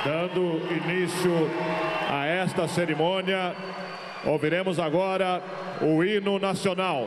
Dando início a esta cerimônia, ouviremos agora o hino nacional.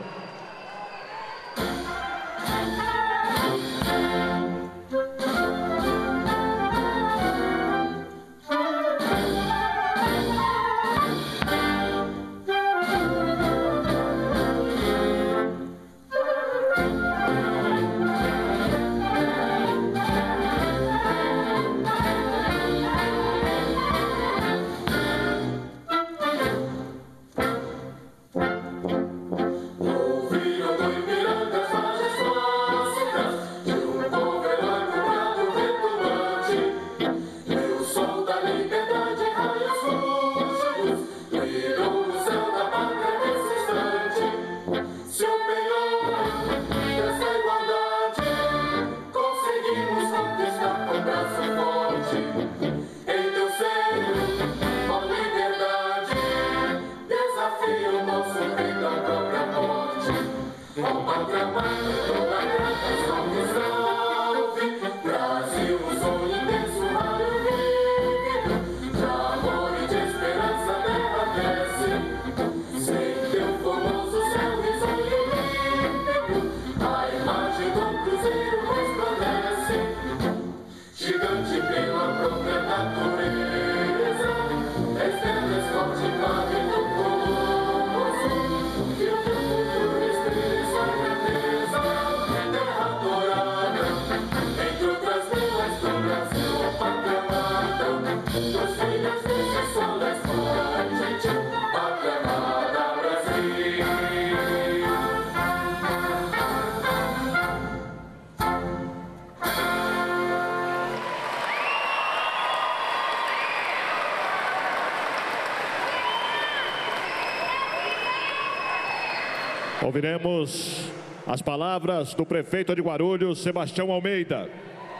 Ouviremos as palavras do prefeito de Guarulhos, Sebastião Almeida.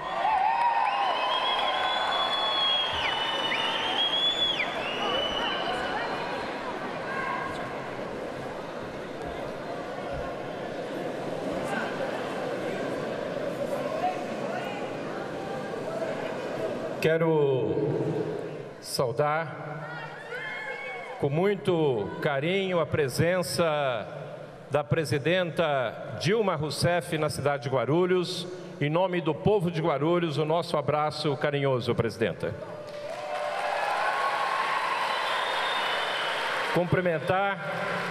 Quero saudar com muito carinho a presença da presidenta Dilma Rousseff na cidade de Guarulhos. Em nome do povo de Guarulhos, o nosso abraço carinhoso, presidenta. Cumprimentar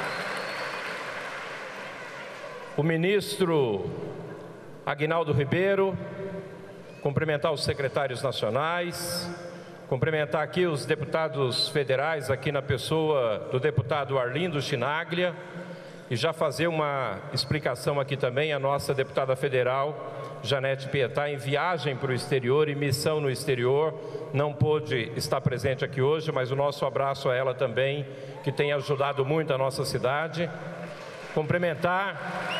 o ministro Aguinaldo Ribeiro, cumprimentar os secretários nacionais, cumprimentar aqui os deputados federais, aqui na pessoa do deputado Arlindo Chinaglia, e já fazer uma explicação aqui também, a nossa deputada federal, Janete Pietá, em viagem para o exterior e missão no exterior, não pôde estar presente aqui hoje, mas o nosso abraço a ela também, que tem ajudado muito a nossa cidade. Cumprimentar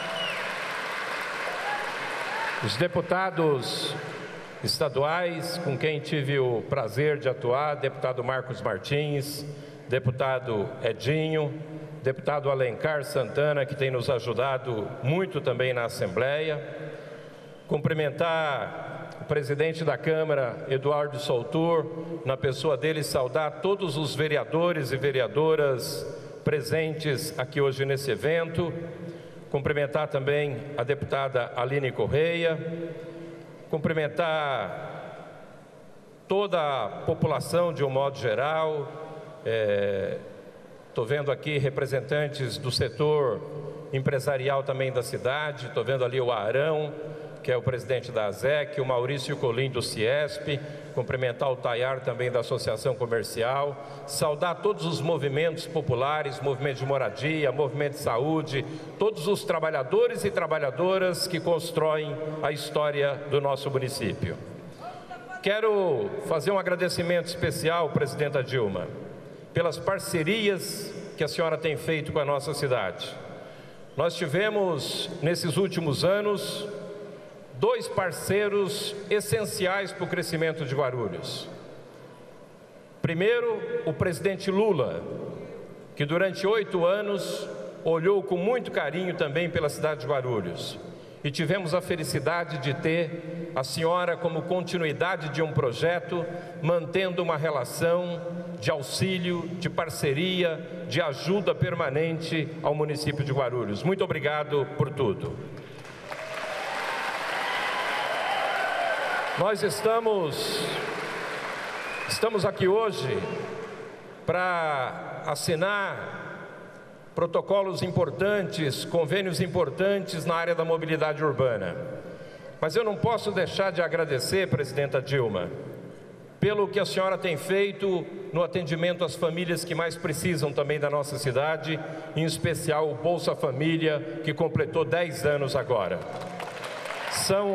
os deputados estaduais, com quem tive o prazer de atuar, deputado Marcos Martins, deputado Edinho, deputado Alencar Santana, que tem nos ajudado muito também na Assembleia. Cumprimentar o presidente da Câmara, Eduardo Soutur, na pessoa dele, saudar todos os vereadores e vereadoras presentes aqui hoje nesse evento. Cumprimentar também a deputada Aline Correia. Cumprimentar toda a população de um modo geral. Estou vendo aqui representantes do setor empresarial também da cidade. Estou vendo ali o Arão, que é o presidente da ASEC, o Maurício Colim do Ciesp, cumprimentar o Tayar também da Associação Comercial, saudar todos os movimentos populares, movimento de moradia, movimento de saúde, todos os trabalhadores e trabalhadoras que constroem a história do nosso município. Quero fazer um agradecimento especial, presidenta Dilma, pelas parcerias que a senhora tem feito com a nossa cidade. Nós tivemos, nesses últimos anos, dois parceiros essenciais para o crescimento de Guarulhos. Primeiro, o presidente Lula, que durante 8 anos olhou com muito carinho também pela cidade de Guarulhos. e tivemos a felicidade de ter a senhora como continuidade de um projeto, mantendo uma relação de auxílio, de parceria, de ajuda permanente ao município de Guarulhos. Muito obrigado por tudo. Nós estamos aqui hoje para assinar protocolos importantes, convênios importantes na área da mobilidade urbana. Mas eu não posso deixar de agradecer, presidenta Dilma, pelo que a senhora tem feito no atendimento às famílias que mais precisam também da nossa cidade, em especial o Bolsa Família, que completou 10 anos agora. São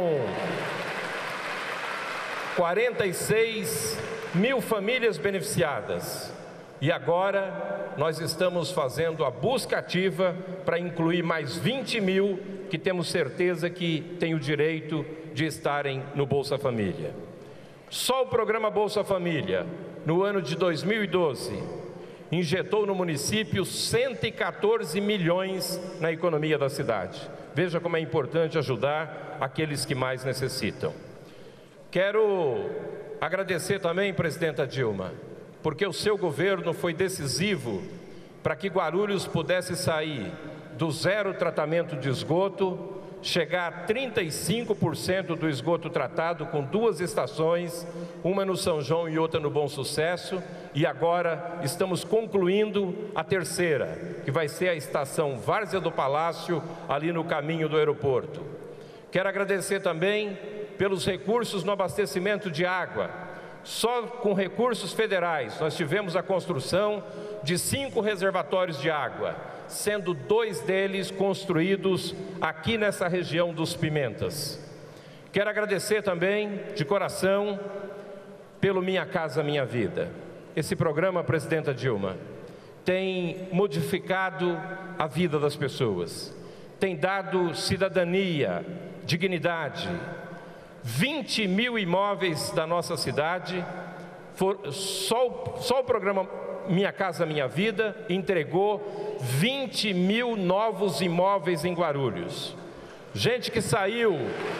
46 mil famílias beneficiadas. E agora nós estamos fazendo a busca ativa para incluir mais 20 mil que temos certeza que têm o direito de estarem no Bolsa Família. Só o programa Bolsa Família, no ano de 2012, injetou no município 114 milhões na economia da cidade. Veja como é importante ajudar aqueles que mais necessitam. Quero agradecer também, presidenta Dilma, porque o seu governo foi decisivo para que Guarulhos pudesse sair do zero tratamento de esgoto, chegar a 35% do esgoto tratado com 2 estações, uma no São João e outra no Bom Sucesso, e agora estamos concluindo a terceira, que vai ser a estação Várzea do Palácio, ali no caminho do aeroporto. Quero agradecer também pelos recursos no abastecimento de água. Só com recursos federais nós tivemos a construção de 5 reservatórios de água, sendo 2 deles construídos aqui nessa região dos Pimentas. Quero agradecer também de coração pelo Minha Casa Minha Vida. Esse programa, presidenta Dilma, tem modificado a vida das pessoas, tem dado cidadania, dignidade. 20 mil imóveis da nossa cidade, só o programa Minha Casa Minha Vida entregou 20 mil novos imóveis em Guarulhos. Gente que saiu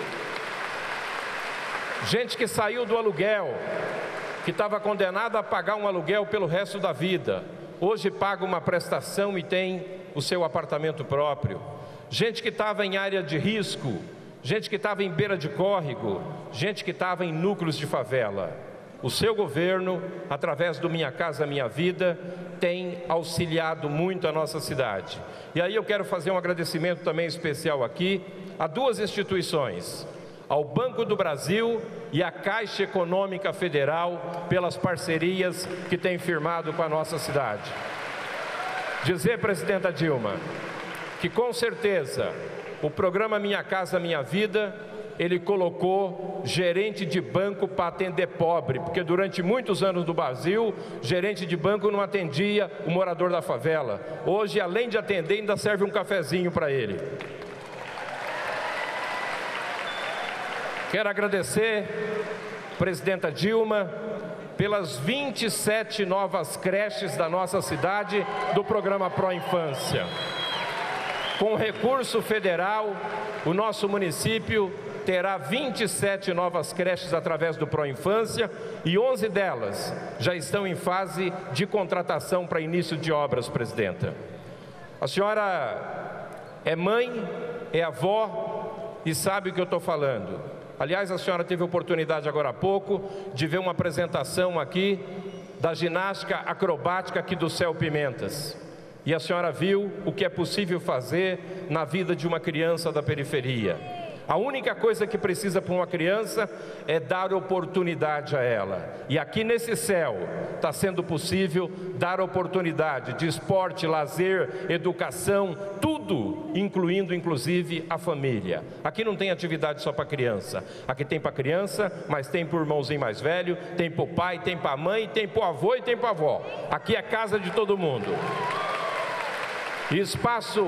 do aluguel, que estava condenada a pagar um aluguel pelo resto da vida, hoje paga uma prestação e tem o seu apartamento próprio. Gente que estava em área de risco, gente que estava em beira de córrego, gente que estava em núcleos de favela. O seu governo, através do Minha Casa Minha Vida, tem auxiliado muito a nossa cidade. E aí eu quero fazer um agradecimento também especial aqui a 2 instituições, ao Banco do Brasil e à Caixa Econômica Federal, pelas parcerias que têm firmado com a nossa cidade. Dizer, presidenta Dilma, que com certeza o programa Minha Casa Minha Vida, ele colocou gerente de banco para atender pobre, porque durante muitos anos no Brasil, gerente de banco não atendia o morador da favela. Hoje, além de atender, ainda serve um cafezinho para ele. Quero agradecer, presidenta Dilma, pelas 27 novas creches da nossa cidade do programa Pro Infância. Com recurso federal, o nosso município terá 27 novas creches através do Pro Infância e 11 delas já estão em fase de contratação para início de obras, presidenta. A senhora é mãe, é avó e sabe o que eu estou falando. Aliás, a senhora teve oportunidade agora há pouco de ver uma apresentação aqui da ginástica acrobática aqui do Céu Pimentas. E a senhora viu o que é possível fazer na vida de uma criança da periferia. A única coisa que precisa para uma criança é dar oportunidade a ela. E aqui nesse céu está sendo possível dar oportunidade de esporte, lazer, educação, tudo, incluindo inclusive a família. Aqui não tem atividade só para criança. Aqui tem para criança, mas tem para o irmãozinho mais velho, tem para o pai, tem para a mãe, tem para o avô e tem para a avó. Aqui é casa de todo mundo. E espaço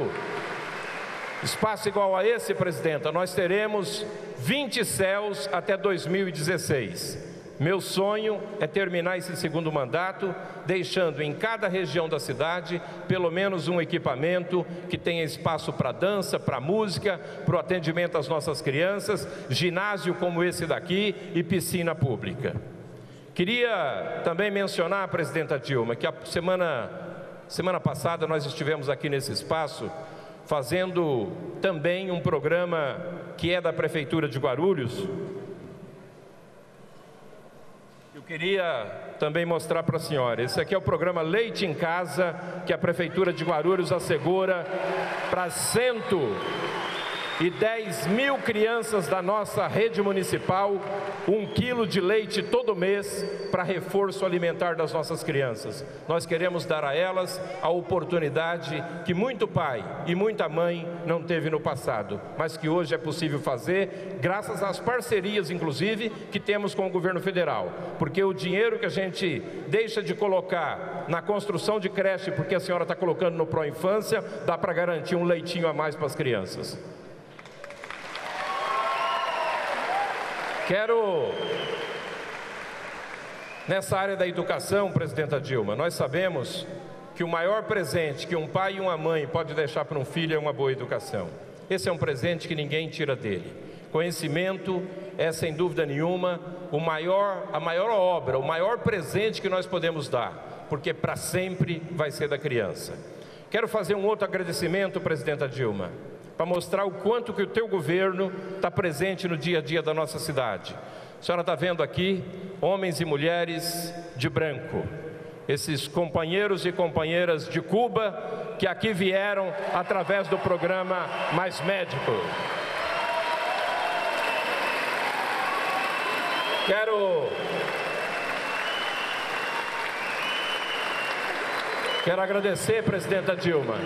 igual a esse, presidenta, nós teremos 20 céus até 2016. Meu sonho é terminar esse segundo mandato, deixando em cada região da cidade pelo menos um equipamento que tenha espaço para dança, para música, para o atendimento às nossas crianças, ginásio como esse daqui e piscina pública. Queria também mencionar, presidenta Dilma, que a semana passada nós estivemos aqui nesse espaço fazendo também um programa que é da Prefeitura de Guarulhos. Eu queria também mostrar para a senhora, esse aqui é o programa Leite em Casa, que a Prefeitura de Guarulhos assegura para 110 mil crianças da nossa rede municipal, 1 quilo de leite todo mês para reforço alimentar das nossas crianças. Nós queremos dar a elas a oportunidade que muito pai e muita mãe não teve no passado, mas que hoje é possível fazer, graças às parcerias, inclusive, que temos com o governo federal. Porque o dinheiro que a gente deixa de colocar na construção de creche, porque a senhora está colocando no Pro Infância, dá para garantir um leitinho a mais para as crianças. Quero, nessa área da educação, presidenta Dilma, nós sabemos que o maior presente que um pai e uma mãe pode deixar para um filho é uma boa educação. Esse é um presente que ninguém tira dele. Conhecimento é, sem dúvida nenhuma, a maior obra, o maior presente que nós podemos dar, porque para sempre vai ser da criança. Quero fazer um outro agradecimento, presidenta Dilma, para mostrar o quanto que o teu governo está presente no dia a dia da nossa cidade. A senhora está vendo aqui homens e mulheres de branco, esses companheiros e companheiras de Cuba que aqui vieram através do programa Mais Médico. Quero agradecer, presidenta Dilma,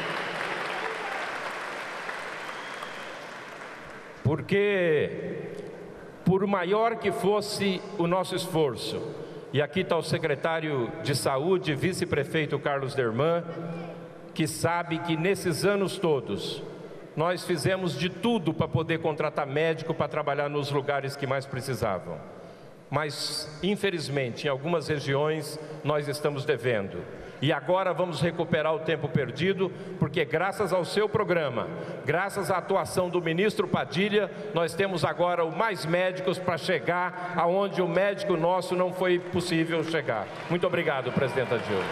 porque, por maior que fosse o nosso esforço, e aqui está o secretário de Saúde, vice-prefeito Carlos Derman, que sabe que nesses anos todos, nós fizemos de tudo para poder contratar médico para trabalhar nos lugares que mais precisavam. Mas, infelizmente, em algumas regiões, nós estamos devendo. E agora vamos recuperar o tempo perdido, porque graças ao seu programa, graças à atuação do ministro Padilha, nós temos agora mais médicos para chegar aonde o médico nosso não foi possível chegar. Muito obrigado, presidenta Dilma.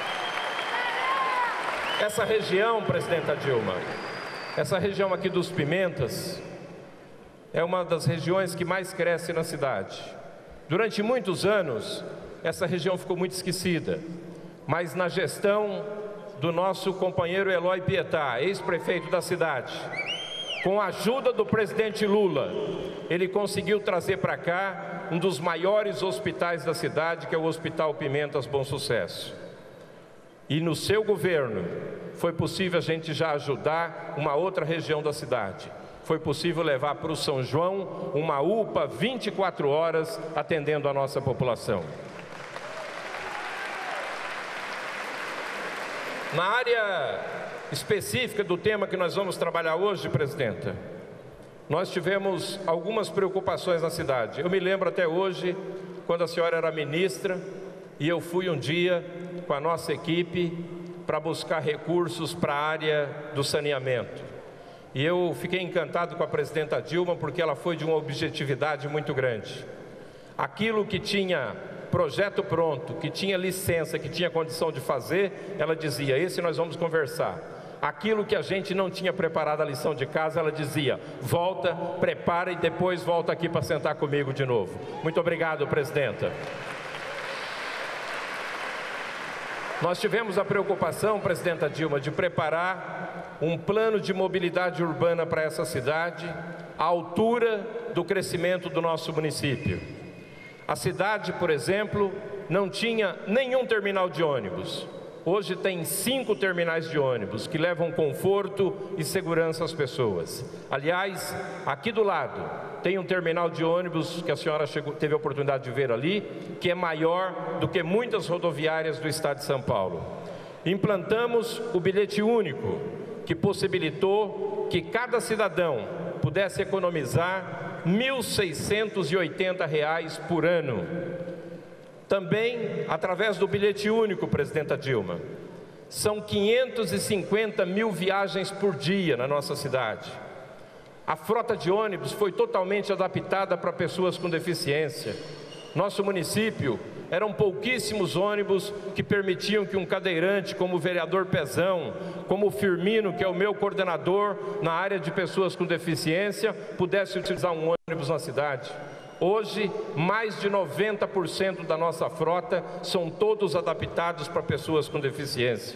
Essa região, presidenta Dilma, essa região aqui dos Pimentas, é uma das regiões que mais cresce na cidade. Durante muitos anos, essa região ficou muito esquecida. Mas na gestão do nosso companheiro Eloy Pietá, ex-prefeito da cidade, com a ajuda do presidente Lula, ele conseguiu trazer para cá um dos maiores hospitais da cidade, que é o Hospital Pimentas Bom Sucesso. E no seu governo foi possível a gente já ajudar uma outra região da cidade. Foi possível levar para o São João uma UPA 24 horas atendendo a nossa população. Na área específica do tema que nós vamos trabalhar hoje, presidenta, nós tivemos algumas preocupações na cidade. Eu me lembro até hoje, quando a senhora era ministra, e eu fui um dia com a nossa equipe para buscar recursos para a área do saneamento. E eu fiquei encantado com a presidenta Dilma, porque ela foi de uma objetividade muito grande. Aquilo que tinha projeto pronto, que tinha licença, que tinha condição de fazer, ela dizia, esse nós vamos conversar. Aquilo que a gente não tinha preparado a lição de casa, ela dizia, volta, prepara e depois volta aqui para sentar comigo de novo. Muito obrigado, presidenta. Nós tivemos a preocupação, presidenta Dilma, de preparar um plano de mobilidade urbana para essa cidade, à altura do crescimento do nosso município. A cidade, por exemplo, não tinha nenhum terminal de ônibus. Hoje tem 5 terminais de ônibus que levam conforto e segurança às pessoas. Aliás, aqui do lado tem um terminal de ônibus que a senhora teve a oportunidade de ver ali, que é maior do que muitas rodoviárias do estado de São Paulo. Implantamos o bilhete único, que possibilitou que cada cidadão pudesse economizar R$ 1.680 por ano. Também através do bilhete único, presidenta Dilma. São 550 mil viagens por dia na nossa cidade. A frota de ônibus foi totalmente adaptada para pessoas com deficiência. Nosso município eram pouquíssimos ônibus que permitiam que um cadeirante, como o vereador Pezão, como o Firmino, que é o meu coordenador na área de pessoas com deficiência, pudesse utilizar um ônibus na cidade. Hoje, mais de 90% da nossa frota são todos adaptados para pessoas com deficiência.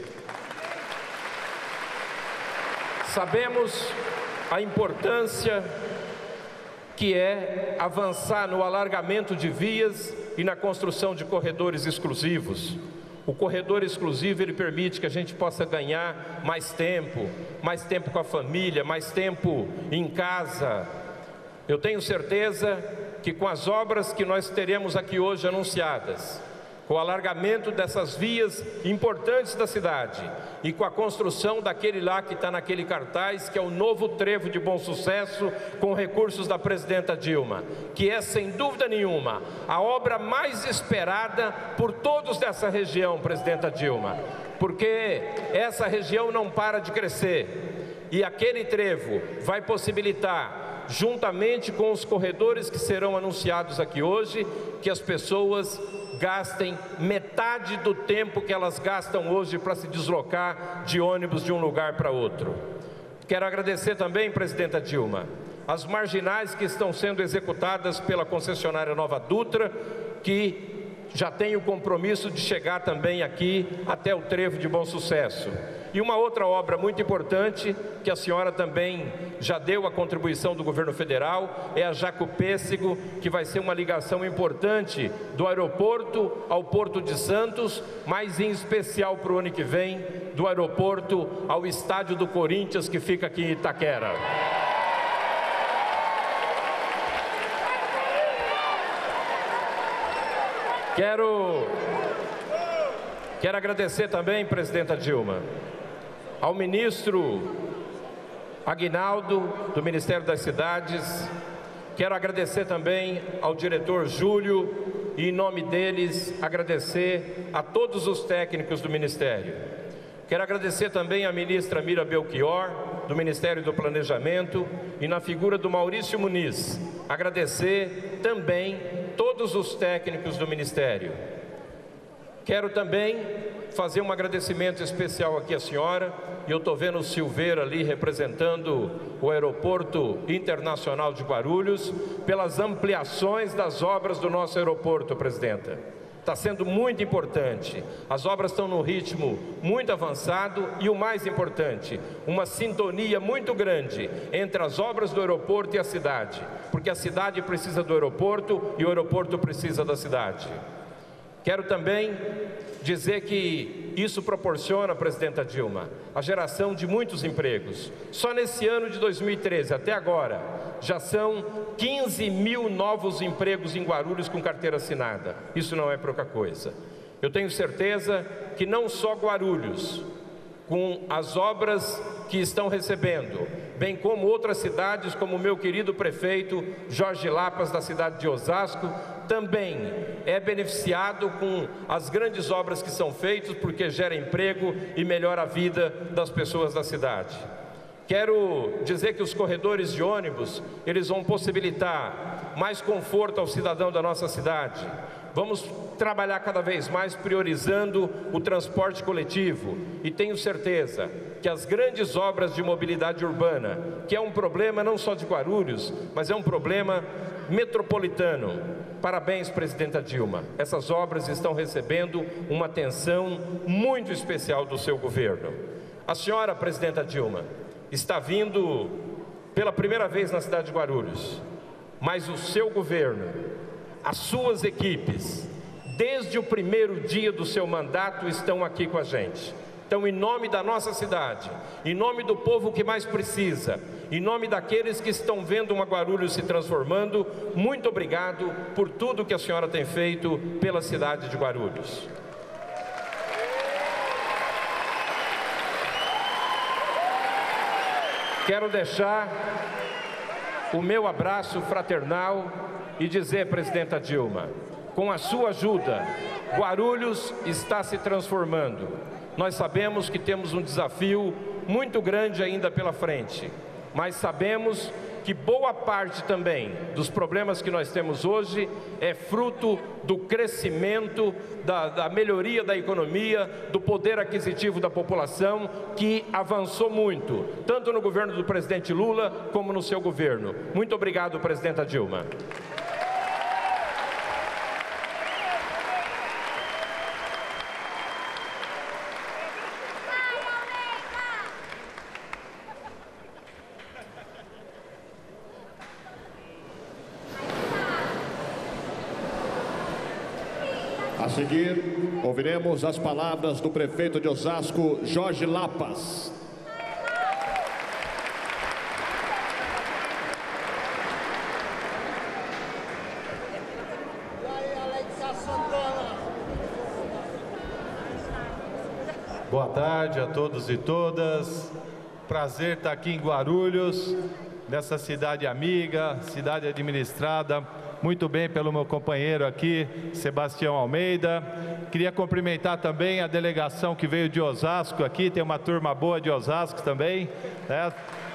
Sabemos a importância que é avançar no alargamento de vias e na construção de corredores exclusivos. O corredor exclusivo, ele permite que a gente possa ganhar mais tempo com a família, mais tempo em casa. Eu tenho certeza que com as obras que nós teremos aqui hoje anunciadas, com o alargamento dessas vias importantes da cidade e com a construção daquele lá que está naquele cartaz, que é o novo trevo de Bom Sucesso, com recursos da presidenta Dilma, que é, sem dúvida nenhuma, a obra mais esperada por todos dessa região, presidenta Dilma, porque essa região não para de crescer e aquele trevo vai possibilitar, juntamente com os corredores que serão anunciados aqui hoje, que as pessoas gastem metade do tempo que elas gastam hoje para se deslocar de ônibus de um lugar para outro. Quero agradecer também, presidenta Dilma, as marginais que estão sendo executadas pela concessionária Nova Dutra, que já tem o compromisso de chegar também aqui até o trevo de Bom Sucesso. E uma outra obra muito importante, que a senhora também já deu a contribuição do governo federal, é a Jacupêssego, que vai ser uma ligação importante do aeroporto ao Porto de Santos, mas em especial para o ano que vem, do aeroporto ao estádio do Corinthians, que fica aqui em Itaquera. Quero agradecer também, presidenta Dilma, ao ministro Aguinaldo, do Ministério das Cidades. Quero agradecer também ao diretor Júlio e, em nome deles, agradecer a todos os técnicos do Ministério. Quero agradecer também à ministra Mira Belchior, do Ministério do Planejamento, e na figura do Maurício Muniz, agradecer também todos os técnicos do Ministério. Quero também fazer um agradecimento especial aqui à senhora, e eu estou vendo o Silveira ali representando o Aeroporto Internacional de Guarulhos, pelas ampliações das obras do nosso aeroporto, presidenta. Está sendo muito importante, as obras estão num ritmo muito avançado e, o mais importante, uma sintonia muito grande entre as obras do aeroporto e a cidade, porque a cidade precisa do aeroporto e o aeroporto precisa da cidade. Quero também dizer que isso proporciona, presidenta Dilma, a geração de muitos empregos. Só nesse ano de 2013 até agora, já são 15 mil novos empregos em Guarulhos com carteira assinada. Isso não é pouca coisa. Eu tenho certeza que não só Guarulhos, com as obras que estão recebendo, bem como outras cidades, como o meu querido prefeito Jorge Lapas, da cidade de Osasco, também é beneficiado com as grandes obras que são feitas, porque gera emprego e melhora a vida das pessoas da cidade. Quero dizer que os corredores de ônibus, eles vão possibilitar mais conforto ao cidadão da nossa cidade. Vamos trabalhar cada vez mais priorizando o transporte coletivo, e tenho certeza que as grandes obras de mobilidade urbana, que é um problema não só de Guarulhos, mas é um problema metropolitano. Parabéns, presidenta Dilma. Essas obras estão recebendo uma atenção muito especial do seu governo. A senhora, presidenta Dilma, está vindo pela primeira vez na cidade de Guarulhos, mas o seu governo, as suas equipes, desde o primeiro dia do seu mandato, estão aqui com a gente. Então, em nome da nossa cidade, em nome do povo que mais precisa, em nome daqueles que estão vendo uma Guarulhos se transformando, muito obrigado por tudo que a senhora tem feito pela cidade de Guarulhos. o meu abraço fraternal e dizer, presidenta Dilma, com a sua ajuda, Guarulhos está se transformando. Nós sabemos que temos um desafio muito grande ainda pela frente, mas sabemos que boa parte também dos problemas que nós temos hoje é fruto do crescimento, da melhoria da economia, do poder aquisitivo da população, que avançou muito, tanto no governo do presidente Lula, como no seu governo. Muito obrigado, presidenta Dilma. A seguir, ouviremos as palavras do prefeito de Osasco, Jorge Lapas. Boa tarde a todos e todas. Prazer estar aqui em Guarulhos, nessa cidade amiga, cidade administrada muito bem pelo meu companheiro aqui, Sebastião Almeida. Queria cumprimentar também a delegação que veio de Osasco aqui, tem uma turma boa de Osasco também, né?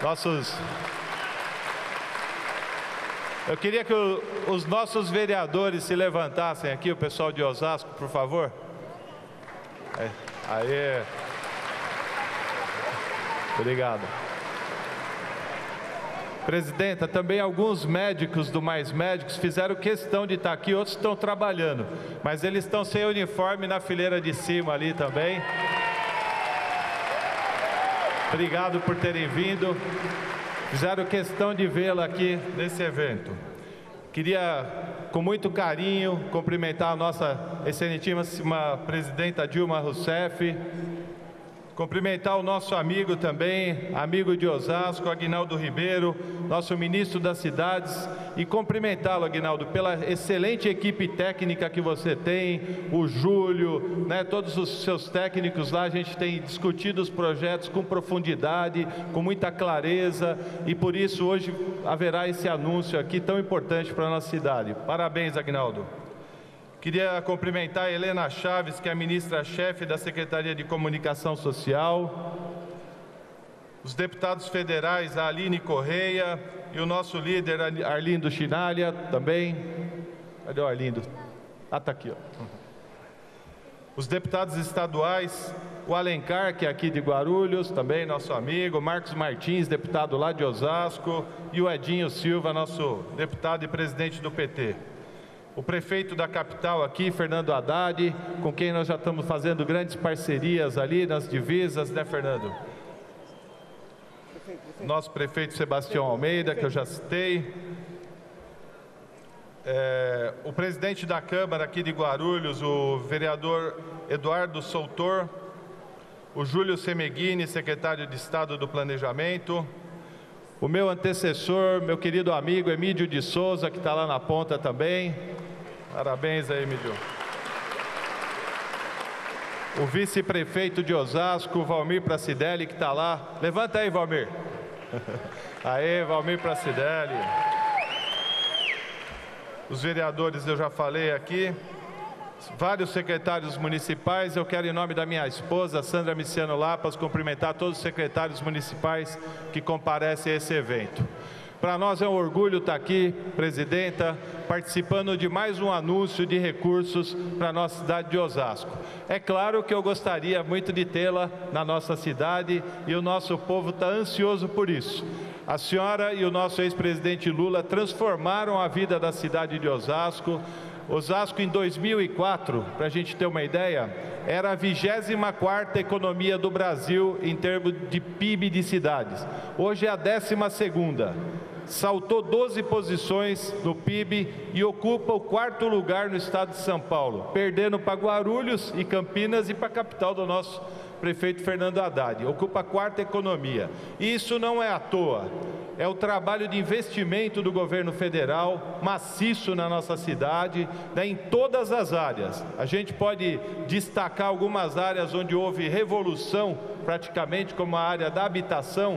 Eu queria que os nossos vereadores se levantassem aqui, o pessoal de Osasco, por favor. Aê. Obrigado. Presidenta, também alguns médicos do Mais Médicos fizeram questão de estar aqui, outros estão trabalhando, mas eles estão sem uniforme na fileira de cima ali também. Obrigado por terem vindo, fizeram questão de vê-la aqui nesse evento. Queria, com muito carinho, cumprimentar a nossa excelentíssima presidenta Dilma Rousseff, cumprimentar o nosso amigo também, amigo de Osasco, Aguinaldo Ribeiro, nosso ministro das cidades, e cumprimentá-lo, Aguinaldo, pela excelente equipe técnica que você tem, o Júlio, né, todos os seus técnicos lá. A gente tem discutido os projetos com profundidade, com muita clareza, e por isso hoje haverá esse anúncio aqui tão importante para a nossa cidade. Parabéns, Aguinaldo. Queria cumprimentar a Helena Chaves, que é a ministra-chefe da Secretaria de Comunicação Social, os deputados federais, a Aline Correia e o nosso líder, Arlindo Chinalha, também. Cadê o Arlindo? Ah, está aqui, ó. Os deputados estaduais, o Alencar, que é aqui de Guarulhos, também nosso amigo, Marcos Martins, deputado lá de Osasco, e o Edinho Silva, nosso deputado e presidente do PT. O prefeito da capital aqui, Fernando Haddad, com quem nós já estamos fazendo grandes parcerias ali nas divisas, né, Fernando? Nosso prefeito Sebastião Almeida, que eu já citei. O presidente da Câmara aqui de Guarulhos, o vereador Eduardo Soutor, o Júlio Semeghini, secretário de Estado do Planejamento, o meu antecessor, meu querido amigo Emílio de Souza, que está lá na ponta também. Parabéns aí, Emílio. O vice-prefeito de Osasco, Valmir Pracidelli, que está lá. Levanta aí, Valmir. Aê, Valmir Pracidelli. Os vereadores eu já falei aqui. Vários secretários municipais. Eu quero, em nome da minha esposa, Sandra Miciano Lapas, cumprimentar todos os secretários municipais que comparecem a esse evento. Para nós é um orgulho estar aqui, presidenta, participando de mais um anúncio de recursos para a nossa cidade de Osasco. É claro que eu gostaria muito de tê-la na nossa cidade e o nosso povo está ansioso por isso. A senhora e o nosso ex-presidente Lula transformaram a vida da cidade de Osasco. Osasco, em 2004, para a gente ter uma ideia, era a 24ª economia do Brasil em termos de PIB de cidades. Hoje é a 12ª. Saltou 12 posições no PIB e ocupa o 4º lugar no estado de São Paulo, perdendo para Guarulhos e Campinas e para a capital do nosso prefeito Fernando Haddad. Ocupa a 4ª economia. E isso não é à toa. É o trabalho de investimento do governo federal, maciço na nossa cidade, né, em todas as áreas. A gente pode destacar algumas áreas onde houve revolução, praticamente, como a área da habitação,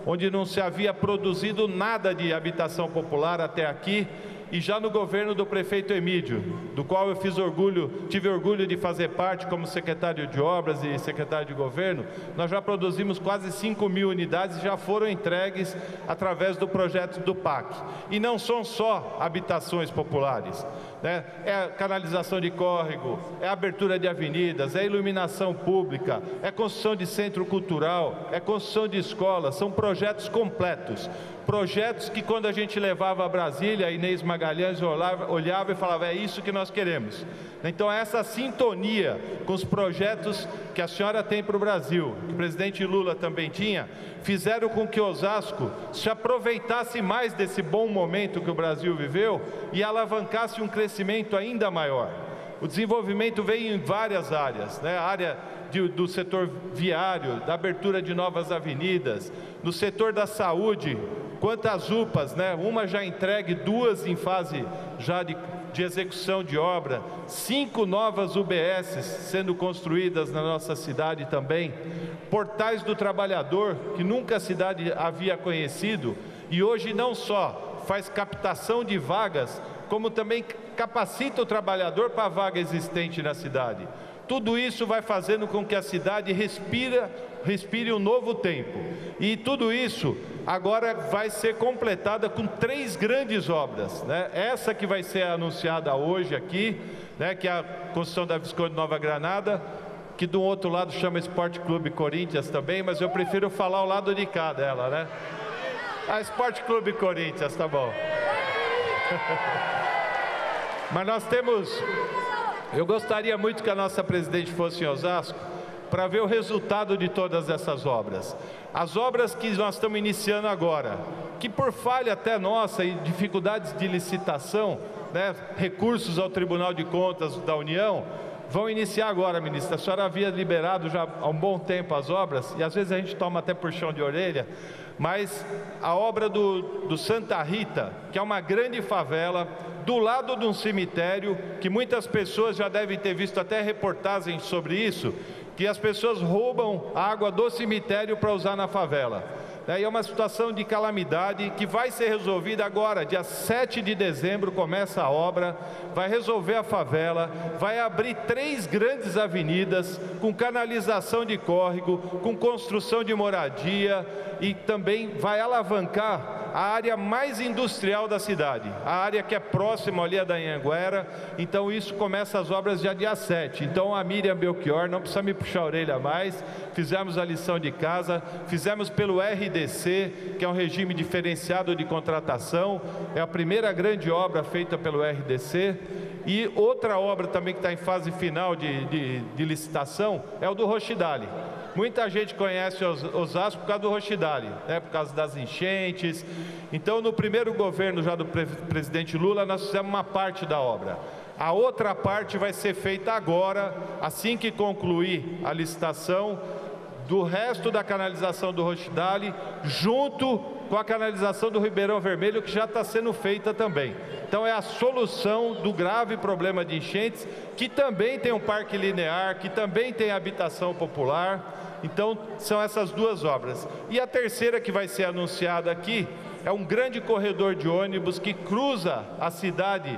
onde não se havia produzido nada de habitação popular até aqui, e já no governo do prefeito Emídio, do qual eu tive orgulho de fazer parte como secretário de obras e secretário de governo, nós já produzimos quase 5.000 unidades e já foram entregues através do projeto do PAC. E não são só habitações populares, né? É canalização de córrego, é abertura de avenidas, é iluminação pública, é construção de centro cultural, é construção de escolas, são projetos completos. Projetos que quando a gente levava a Brasília, a Inês Magalhães olhava e falava, é isso que nós queremos. Então essa sintonia com os projetos que a senhora tem para o Brasil, que o presidente Lula também tinha, fizeram com que Osasco se aproveitasse mais desse bom momento que o Brasil viveu e alavancasse um crescimento ainda maior. O desenvolvimento veio em várias áreas, né? A área do setor viário, da abertura de novas avenidas, no setor da saúde, quantas UPAs, né? Uma já entregue, 2 em fase já de execução de obra, 5 novas UBSs sendo construídas na nossa cidade também, portais do trabalhador, que nunca a cidade havia conhecido, e hoje não só faz captação de vagas, como também capacita o trabalhador para a vaga existente na cidade. Tudo isso vai fazendo com que a cidade respire um novo tempo. E tudo isso agora vai ser completada com 3 grandes obras, né? Essa que vai ser anunciada hoje aqui, né? Que é a construção da Visconde Nova Granada, que do outro lado chama Esporte Clube Corinthians também, mas eu prefiro falar o lado de cá dela, né? A Esporte Clube Corinthians, tá bom. Mas nós temos... Eu gostaria muito que a nossa presidente fosse em Osasco para ver o resultado de todas essas obras. As obras que nós estamos iniciando agora, que por falha até nossa e dificuldades de licitação, né, recursos ao Tribunal de Contas da União, vão iniciar agora, ministra. A senhora havia liberado já há um bom tempo as obras, e às vezes a gente toma até puxão de orelha, mas a obra do Santa Rita, que é uma grande favela, do lado de um cemitério, que muitas pessoas já devem ter visto até reportagens sobre isso, que as pessoas roubam a água do cemitério para usar na favela. E é uma situação de calamidade que vai ser resolvida agora, dia 7 de dezembro começa a obra, vai resolver a favela, vai abrir 3 grandes avenidas, com canalização de córrego, com construção de moradia, e também vai alavancar a área mais industrial da cidade, a área que é próxima ali da Anhanguera. Então isso começa as obras já dia 7. Então a Miriam Belchior, não precisa me puxar a orelha mais, fizemos a lição de casa, fizemos pelo RDC, que é um regime diferenciado de contratação, é a primeira grande obra feita pelo RDC. E outra obra também que está em fase final de licitação é o do Rochidale. Muita gente conhece Osasco por causa do Rochidale, né? Por causa das enchentes. Então, no primeiro governo já do presidente Lula, nós fizemos uma parte da obra. A outra parte vai ser feita agora, assim que concluir a licitação do resto da canalização do Rochidale, junto com a canalização do Ribeirão Vermelho, que já está sendo feita também. Então é a solução do grave problema de enchentes, que também tem um parque linear, que também tem habitação popular. Então são essas 2 obras. E a terceira que vai ser anunciada aqui é um grande corredor de ônibus que cruza a cidade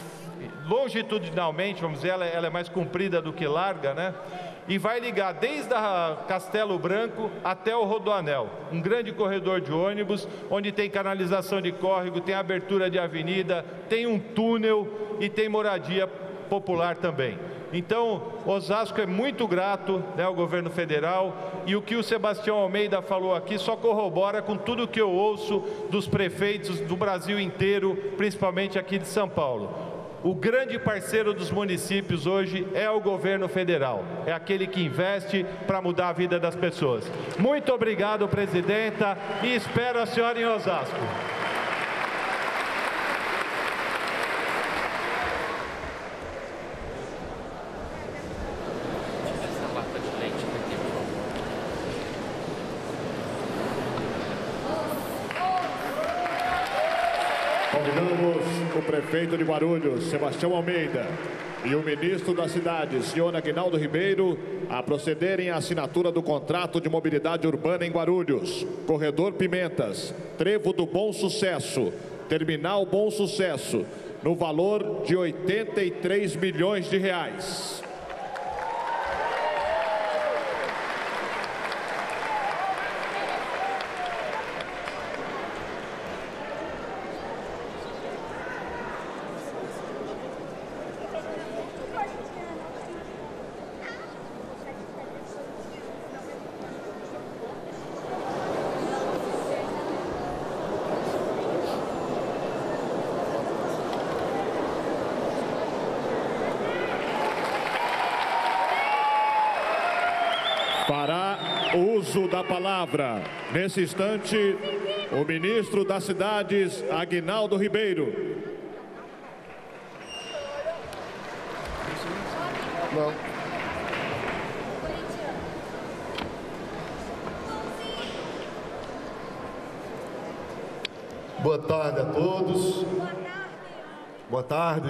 longitudinalmente, vamos dizer, ela é mais comprida do que larga, né? E vai ligar desde a Castelo Branco até o Rodoanel. Um grande corredor de ônibus, onde tem canalização de córrego, tem abertura de avenida, tem um túnel e tem moradia popular também. Então, Osasco é muito grato, né, ao governo federal, e o que o Sebastião Almeida falou aqui só corrobora com tudo que eu ouço dos prefeitos do Brasil inteiro, principalmente aqui de São Paulo. O grande parceiro dos municípios hoje é o governo federal, é aquele que investe para mudar a vida das pessoas. Muito obrigado, presidenta, e espero a senhora em Osasco. Convidamos o prefeito de Guarulhos, Sebastião Almeida, e o ministro da cidade, senhor Aguinaldo Ribeiro, a procederem à assinatura do contrato de mobilidade urbana em Guarulhos, Corredor Pimentas, Trevo do Bom Sucesso, Terminal Bom Sucesso, no valor de R$ 83 milhões. Fará uso da palavra, nesse instante, o ministro das Cidades, Aguinaldo Ribeiro. Não. Boa tarde a todos. Boa tarde.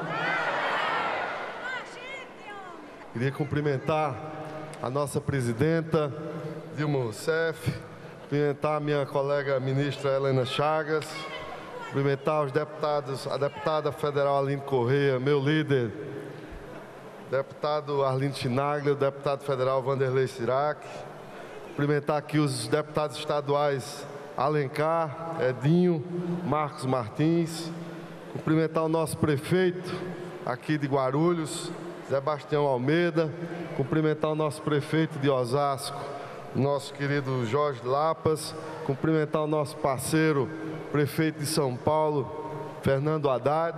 Queria cumprimentar a nossa presidenta, Dilma Rousseff, cumprimentar a minha colega ministra Helena Chagas, cumprimentar os deputados, a deputada federal Aline Correia, meu líder, deputado Arlindo Chinaglia, o deputado federal Vanderlei Sirac, cumprimentar aqui os deputados estaduais Alencar, Edinho, Marcos Martins, cumprimentar o nosso prefeito aqui de Guarulhos, Sebastião Almeida, cumprimentar o nosso prefeito de Osasco, nosso querido Jorge Lapas, cumprimentar o nosso parceiro, prefeito de São Paulo, Fernando Haddad,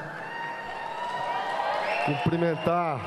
cumprimentar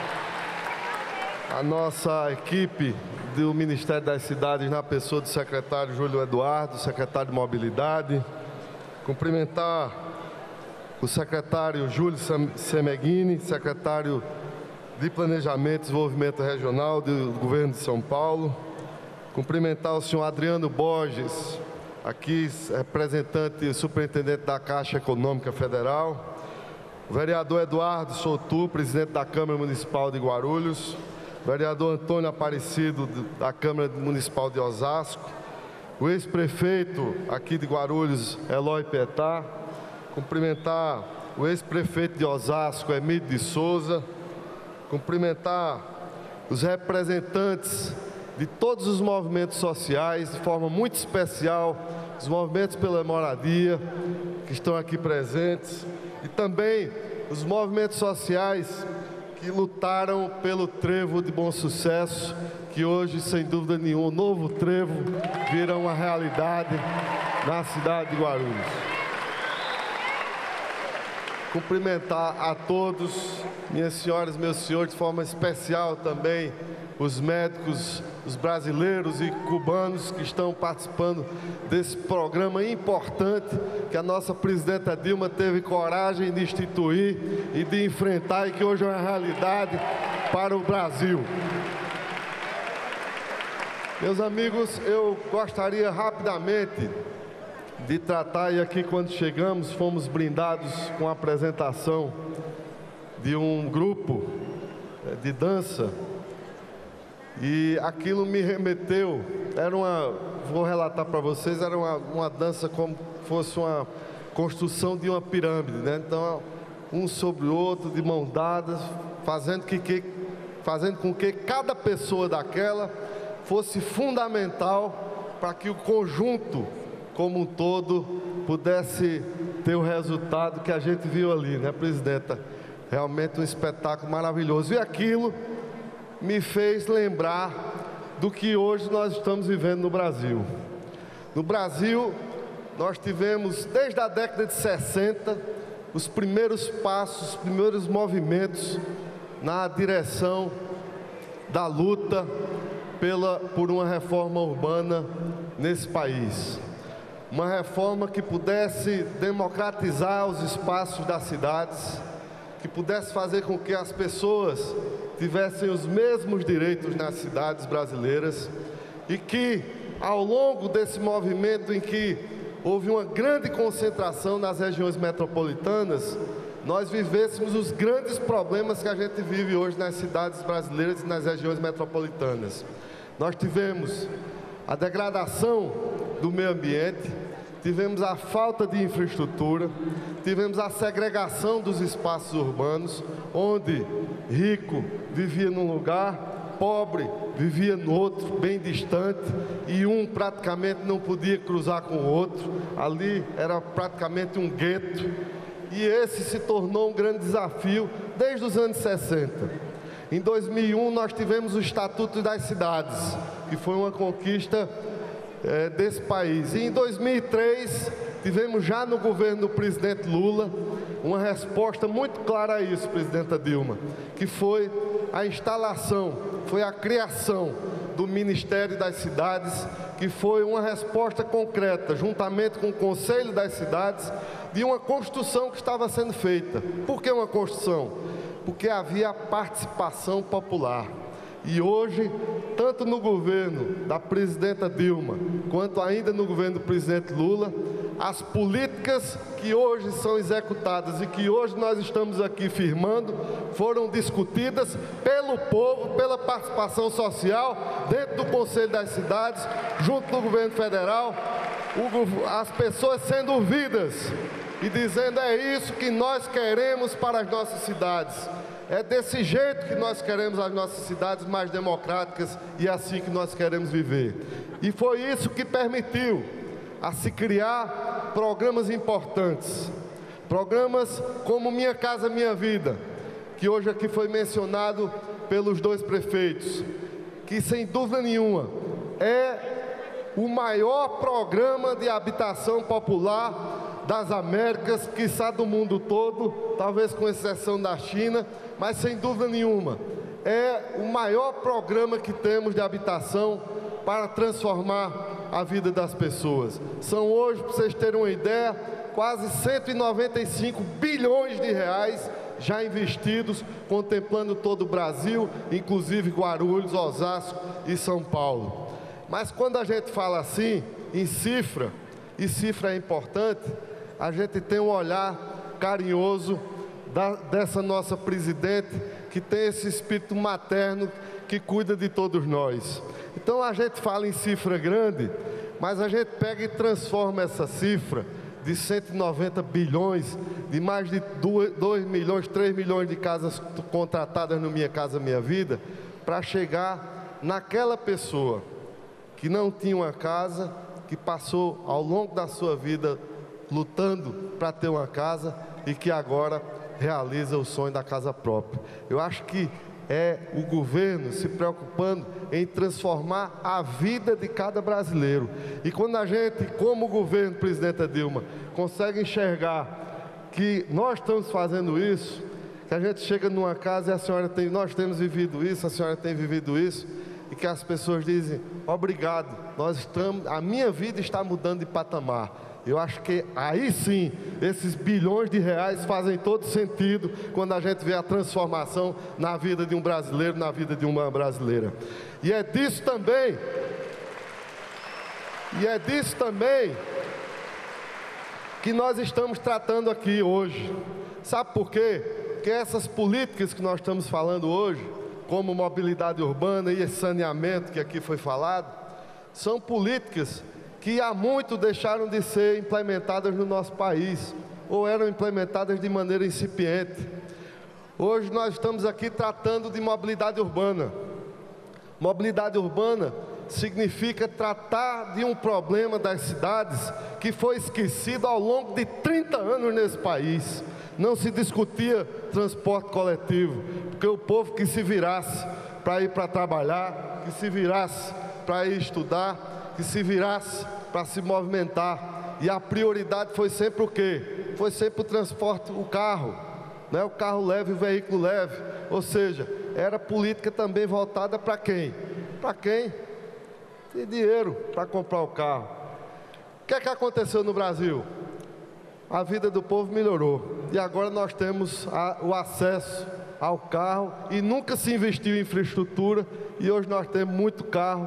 a nossa equipe do Ministério das Cidades, na pessoa do secretário Júlio Eduardo, secretário de Mobilidade, cumprimentar o secretário Júlio Semeghini, secretário de Planejamento e Desenvolvimento Regional do Governo de São Paulo. Cumprimentar o senhor Adriano Borges, aqui representante e superintendente da Caixa Econômica Federal. O vereador Eduardo Soutu, presidente da Câmara Municipal de Guarulhos. O vereador Antônio Aparecido, da Câmara Municipal de Osasco. O ex-prefeito aqui de Guarulhos, Eloy Petá. Cumprimentar o ex-prefeito de Osasco, Emílio de Souza. Cumprimentar os representantes de todos os movimentos sociais, de forma muito especial, os movimentos pela moradia, que estão aqui presentes, e também os movimentos sociais que lutaram pelo Trevo de Bom Sucesso, que hoje, sem dúvida nenhuma, o novo trevo vira uma realidade na cidade de Guarulhos. Cumprimentar a todos, minhas senhoras, meus senhores, de forma especial também os médicos, os brasileiros e cubanos que estão participando desse programa importante que a nossa presidenta Dilma teve coragem de instituir e de enfrentar e que hoje é uma realidade para o Brasil. Meus amigos, eu gostaria rapidamente de tratar, e aqui quando chegamos fomos brindados com a apresentação de um grupo de dança, e aquilo me remeteu, vou relatar para vocês, era uma dança como fosse uma construção de uma pirâmide, né? Então, um sobre o outro, de mão dadas, fazendo com que cada pessoa daquela fosse fundamental para que o conjunto como um todo pudesse ter o resultado que a gente viu ali, né, presidenta? Realmente um espetáculo maravilhoso. E aquilo me fez lembrar do que hoje nós estamos vivendo no Brasil. No Brasil, nós tivemos, desde a década de 60, os primeiros passos, os primeiros movimentos na direção da luta por uma reforma urbana nesse país. Uma reforma que pudesse democratizar os espaços das cidades, que pudesse fazer com que as pessoas tivessem os mesmos direitos nas cidades brasileiras e que, ao longo desse movimento em que houve uma grande concentração nas regiões metropolitanas, nós vivêssemos os grandes problemas que a gente vive hoje nas cidades brasileiras e nas regiões metropolitanas. Nós tivemos a degradação do meio ambiente, tivemos a falta de infraestrutura, tivemos a segregação dos espaços urbanos, onde rico vivia num lugar, pobre vivia no outro, bem distante, e um praticamente não podia cruzar com o outro. Ali era praticamente um gueto, e esse se tornou um grande desafio desde os anos 60. Em 2001 nós tivemos o Estatuto das Cidades, que foi uma conquista desse país. E em 2003, tivemos já no governo do presidente Lula uma resposta muito clara a isso, presidenta Dilma, que foi a instalação, foi a criação do Ministério das Cidades, que foi uma resposta concreta, juntamente com o Conselho das Cidades, de uma construção que estava sendo feita. Por que uma construção? Porque havia participação popular. E hoje, tanto no governo da presidenta Dilma, quanto ainda no governo do presidente Lula, as políticas que hoje são executadas e que hoje nós estamos aqui firmando, foram discutidas pelo povo, pela participação social, dentro do Conselho das Cidades, junto do governo federal, as pessoas sendo ouvidas e dizendo: é isso que nós queremos para as nossas cidades. É desse jeito que nós queremos as nossas cidades mais democráticas e assim que nós queremos viver. E foi isso que permitiu a se criar programas importantes. Programas como Minha Casa Minha Vida, que hoje aqui foi mencionado pelos dois prefeitos, que sem dúvida nenhuma é o maior programa de habitação popular das Américas, quiçá do mundo todo, talvez com exceção da China, mas sem dúvida nenhuma, é o maior programa que temos de habitação para transformar a vida das pessoas. São hoje, para vocês terem uma ideia, quase 195 bilhões de reais já investidos, contemplando todo o Brasil, inclusive Guarulhos, Osasco e São Paulo. Mas quando a gente fala assim, em cifra, e cifra é importante, a gente tem um olhar carinhoso dessa nossa presidente, que tem esse espírito materno que cuida de todos nós. Então a gente fala em cifra grande, mas a gente pega e transforma essa cifra de 190 bilhões, de mais de 2 milhões, 3 milhões de casas contratadas no Minha Casa Minha Vida, para chegar naquela pessoa que não tinha uma casa, que passou ao longo da sua vida lutando para ter uma casa e que agora realiza o sonho da casa própria. Eu acho que é o governo se preocupando em transformar a vida de cada brasileiro. E quando a gente, como governo, presidenta Dilma, consegue enxergar que nós estamos fazendo isso, que a gente chega numa casa e nós temos vivido isso, a senhora tem vivido isso, e que as pessoas dizem: obrigado, a minha vida está mudando de patamar. Eu acho que aí sim, esses bilhões de reais fazem todo sentido quando a gente vê a transformação na vida de um brasileiro, na vida de uma brasileira. E é disso também que nós estamos tratando aqui hoje. Sabe por quê? Porque essas políticas que nós estamos falando hoje, como mobilidade urbana e esse saneamento que aqui foi falado, são políticas que há muito deixaram de ser implementadas no nosso país, ou eram implementadas de maneira incipiente. Hoje nós estamos aqui tratando de mobilidade urbana. Mobilidade urbana significa tratar de um problema das cidades que foi esquecido ao longo de 30 anos nesse país. Não se discutia transporte coletivo, porque o povo que se virasse para ir para trabalhar, que se virasse para ir estudar, que se virasse para se movimentar. E a prioridade foi sempre o quê? Foi sempre o transporte, o carro, né? O carro leve, o veículo leve. Ou seja, era política também voltada para quem? Para quem tem dinheiro para comprar o carro. O que é que aconteceu no Brasil? A vida do povo melhorou. E agora nós temos o acesso ao carro, e nunca se investiu em infraestrutura, e hoje nós temos muito carro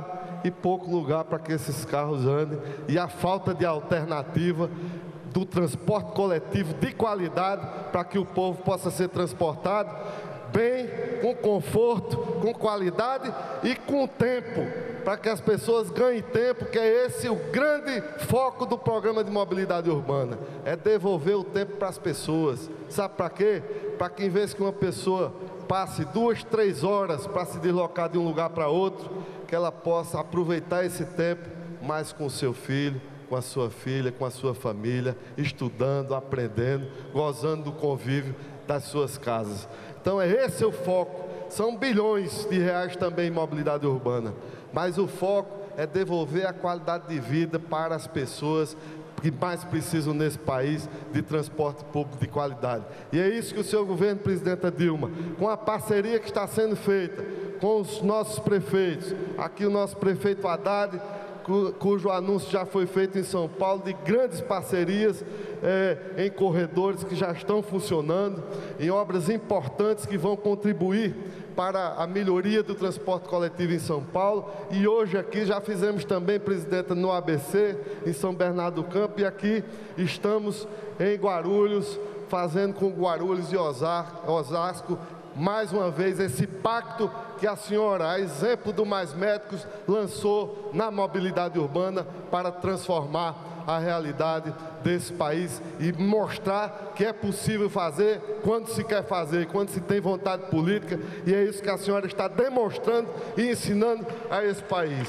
e pouco lugar para que esses carros andem, e a falta de alternativa do transporte coletivo de qualidade para que o povo possa ser transportado bem, com conforto, com qualidade e com tempo, para que as pessoas ganhem tempo, que é esse o grande foco do programa de mobilidade urbana, é devolver o tempo para as pessoas. Sabe para quê? Para que em vez que uma pessoa passe 2, 3 horas para se deslocar de um lugar para outro, que ela possa aproveitar esse tempo mais com o seu filho, com a sua filha, com a sua família, estudando, aprendendo, gozando do convívio das suas casas. Então esse é o foco. São bilhões de reais também em mobilidade urbana, mas o foco é devolver a qualidade de vida para as pessoas que mais precisam nesse país de transporte público de qualidade. E é isso que o seu governo, presidenta Dilma, com a parceria que está sendo feita com os nossos prefeitos, aqui o nosso prefeito Haddad, cujo anúncio já foi feito em São Paulo, de grandes parcerias em corredores que já estão funcionando, em obras importantes que vão contribuir para a melhoria do transporte coletivo em São Paulo. E hoje aqui já fizemos também, presidenta, no ABC, em São Bernardo do Campo, e aqui estamos em Guarulhos, fazendo com Guarulhos e Osasco, mais uma vez, esse pacto que a senhora, a exemplo do Mais Médicos, lançou na mobilidade urbana para transformar a realidade desse país e mostrar que é possível fazer quando se quer fazer, quando se tem vontade política, e é isso que a senhora está demonstrando e ensinando a esse país.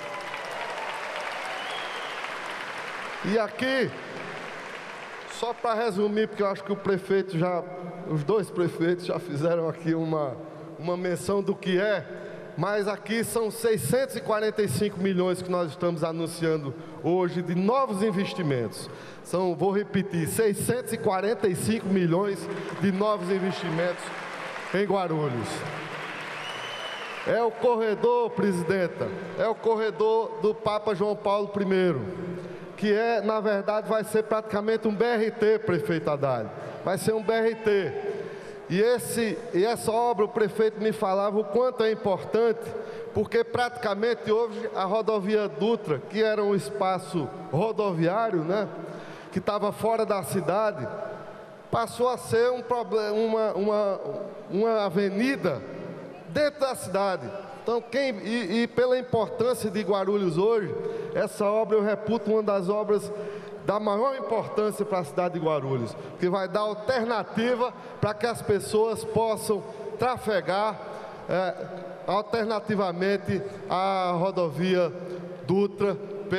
E aqui, só para resumir, porque eu acho que os dois prefeitos já fizeram aqui uma menção do que é, mas aqui são 645 milhões que nós estamos anunciando hoje de novos investimentos. Vou repetir, 645 milhões de novos investimentos em Guarulhos. É o corredor, presidenta, é o corredor do Papa João Paulo I, que na verdade, vai ser praticamente um BRT, prefeito Haddad. Vai ser um BRT. E essa obra, o prefeito me falava o quanto é importante, porque praticamente hoje a rodovia Dutra, que era um espaço rodoviário, né, que estava fora da cidade, passou a ser uma avenida dentro da cidade. Então, pela importância de Guarulhos hoje, essa obra eu reputo uma das obras da maior importância para a cidade de Guarulhos, que vai dar alternativa para que as pessoas possam trafegar alternativamente à rodovia Dutra,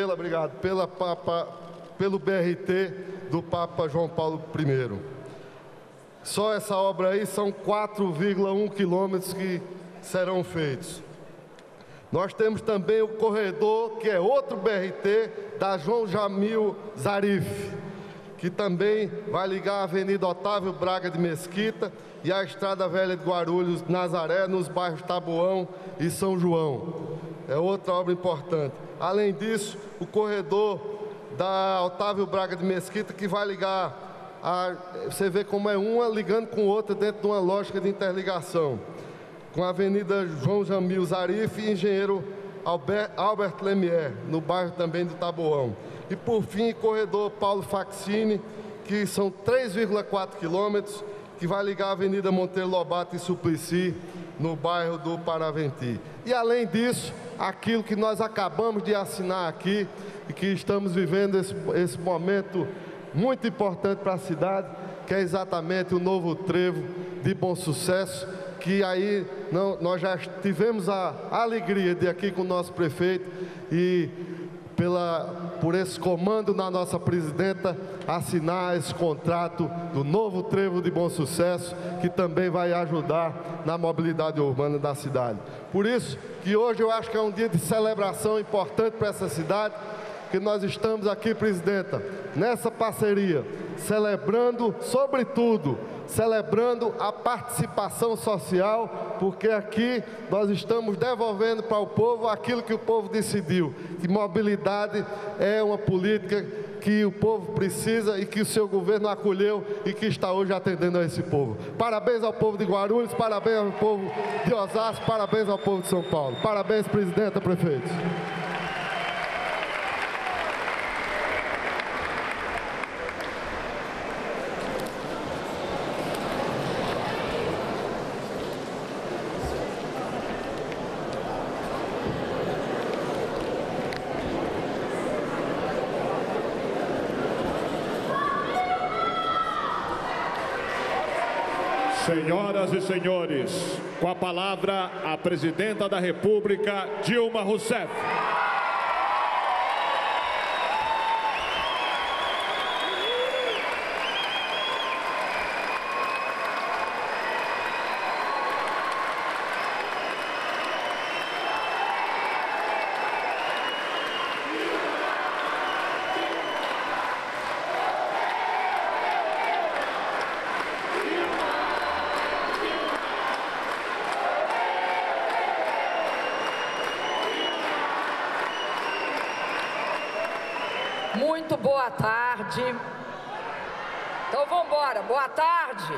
pelo BRT do Papa João Paulo I. Só essa obra aí são 4,1 quilômetros que serão feitos. Nós temos também o corredor, que é outro BRT, da João Jamil Zarif, que também vai ligar a Avenida Otávio Braga de Mesquita e a Estrada Velha de Guarulhos, Nazaré, nos bairros Taboão e São João. É outra obra importante. Além disso, o corredor da Otávio Braga de Mesquita, que vai ligar, você vê como é uma ligando com outra dentro de uma lógica de interligação, com a Avenida João Jamil Zarif e Engenheiro Albert Lemier, no bairro também do Taboão. E por fim, corredor Paulo Faxini, que são 3,4 quilômetros, que vai ligar a Avenida Monteiro Lobato e Suplicy, no bairro do Paraventi. E além disso, aquilo que nós acabamos de assinar aqui, e que estamos vivendo esse momento muito importante para a cidade, que é exatamente o novo trevo de Bom Sucesso, que aí nós já tivemos a alegria de aqui com o nosso prefeito e por esse comando na nossa presidenta assinar esse contrato do novo trevo de Bom Sucesso, que também vai ajudar na mobilidade urbana da cidade. Por isso que hoje eu acho que é um dia de celebração importante para essa cidade, que nós estamos aqui, presidenta, nessa parceria, celebrando, sobretudo, celebrando a participação social, porque aqui nós estamos devolvendo para o povo aquilo que o povo decidiu, que mobilidade é uma política que o povo precisa e que o seu governo acolheu e que está hoje atendendo a esse povo. Parabéns ao povo de Guarulhos, parabéns ao povo de Osasco, parabéns ao povo de São Paulo. Parabéns, presidenta, prefeitos. Senhoras e senhores, com a palavra a presidenta da República, Dilma Rousseff. Muito boa tarde. Então vamos embora. Boa tarde.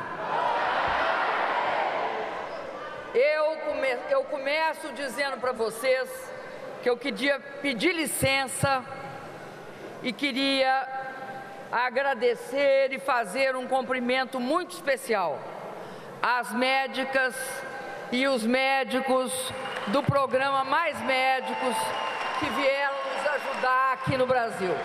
Eu começo dizendo para vocês que eu queria pedir licença e queria agradecer e fazer um cumprimento muito especial às médicas e os médicos do programa Mais Médicos que vieram nos ajudar aqui no Brasil.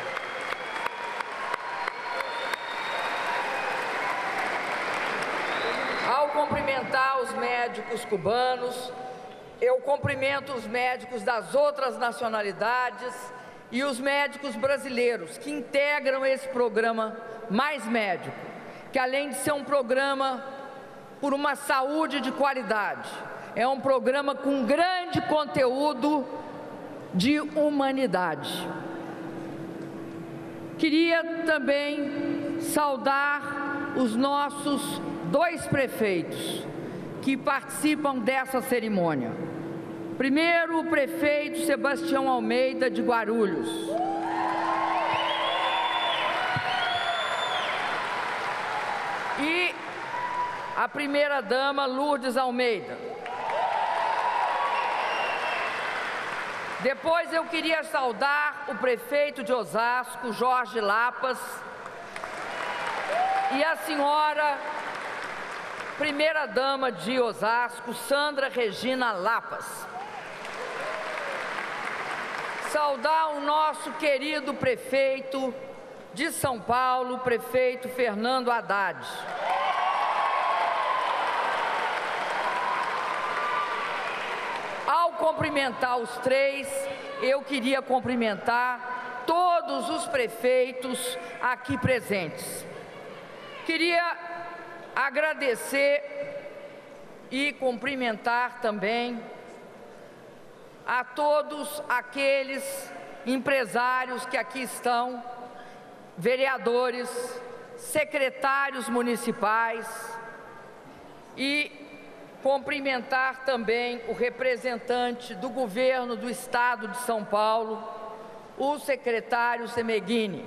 Ao cumprimentar os médicos cubanos, eu cumprimento os médicos das outras nacionalidades e os médicos brasileiros que integram esse programa Mais Médico, que além de ser um programa por uma saúde de qualidade, é um programa com grande conteúdo de humanidade. Queria também saudar os nossos 2 prefeitos que participam dessa cerimônia. Primeiro, o prefeito Sebastião Almeida, de Guarulhos. E a primeira-dama, Lourdes Almeida. Depois eu queria saudar o prefeito de Osasco, Jorge Lapas, e a senhora primeira-dama de Osasco, Sandra Regina Lapas. Saudar o nosso querido prefeito de São Paulo, prefeito Fernando Haddad. Ao cumprimentar os 3, eu queria cumprimentar todos os prefeitos aqui presentes. Queria agradecer e cumprimentar também a todos aqueles empresários que aqui estão, vereadores, secretários municipais, e cumprimentar também o representante do governo do estado de São Paulo, o secretário Semeghini.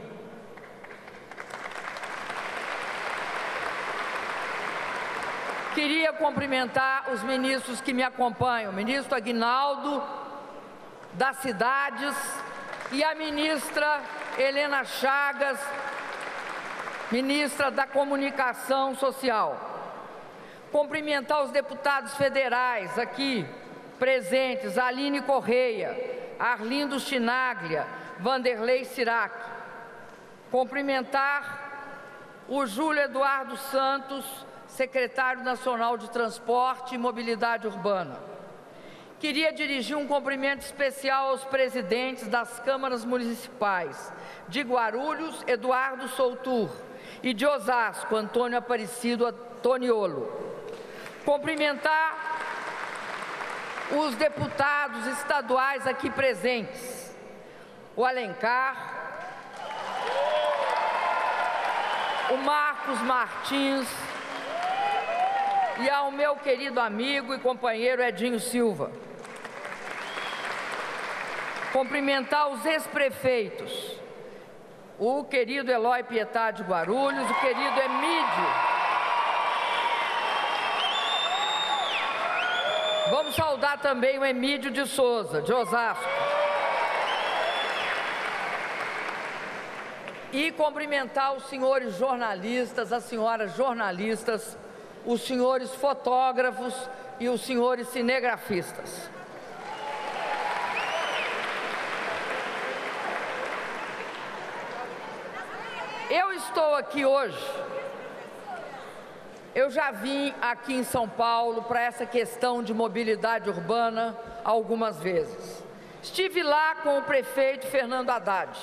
Queria cumprimentar os ministros que me acompanham, o ministro Aguinaldo, das Cidades, e a ministra Helena Chagas, ministra da Comunicação Social. Cumprimentar os deputados federais aqui presentes, Aline Correia, Arlindo Chinaglia, Vanderlei Cirac. Cumprimentar o Júlio Eduardo Santos, secretário nacional de Transporte e Mobilidade Urbana. Queria dirigir um cumprimento especial aos presidentes das câmaras municipais de Guarulhos, Eduardo Soutur, e de Osasco, Antônio Aparecido Antoniolo. Cumprimentar os deputados estaduais aqui presentes, o Alencar, o Marcos Martins e ao meu querido amigo e companheiro Edinho Silva. Cumprimentar os ex-prefeitos, o querido Eloy Pietá de Guarulhos, o querido Emídio. Vamos saudar também o Emídio de Souza, de Osasco. E cumprimentar os senhores jornalistas, as senhoras jornalistas, os senhores fotógrafos e os senhores cinegrafistas. Eu estou aqui hoje Eu já vim aqui em São Paulo para essa questão de mobilidade urbana algumas vezes. Estive lá com o prefeito Fernando Haddad.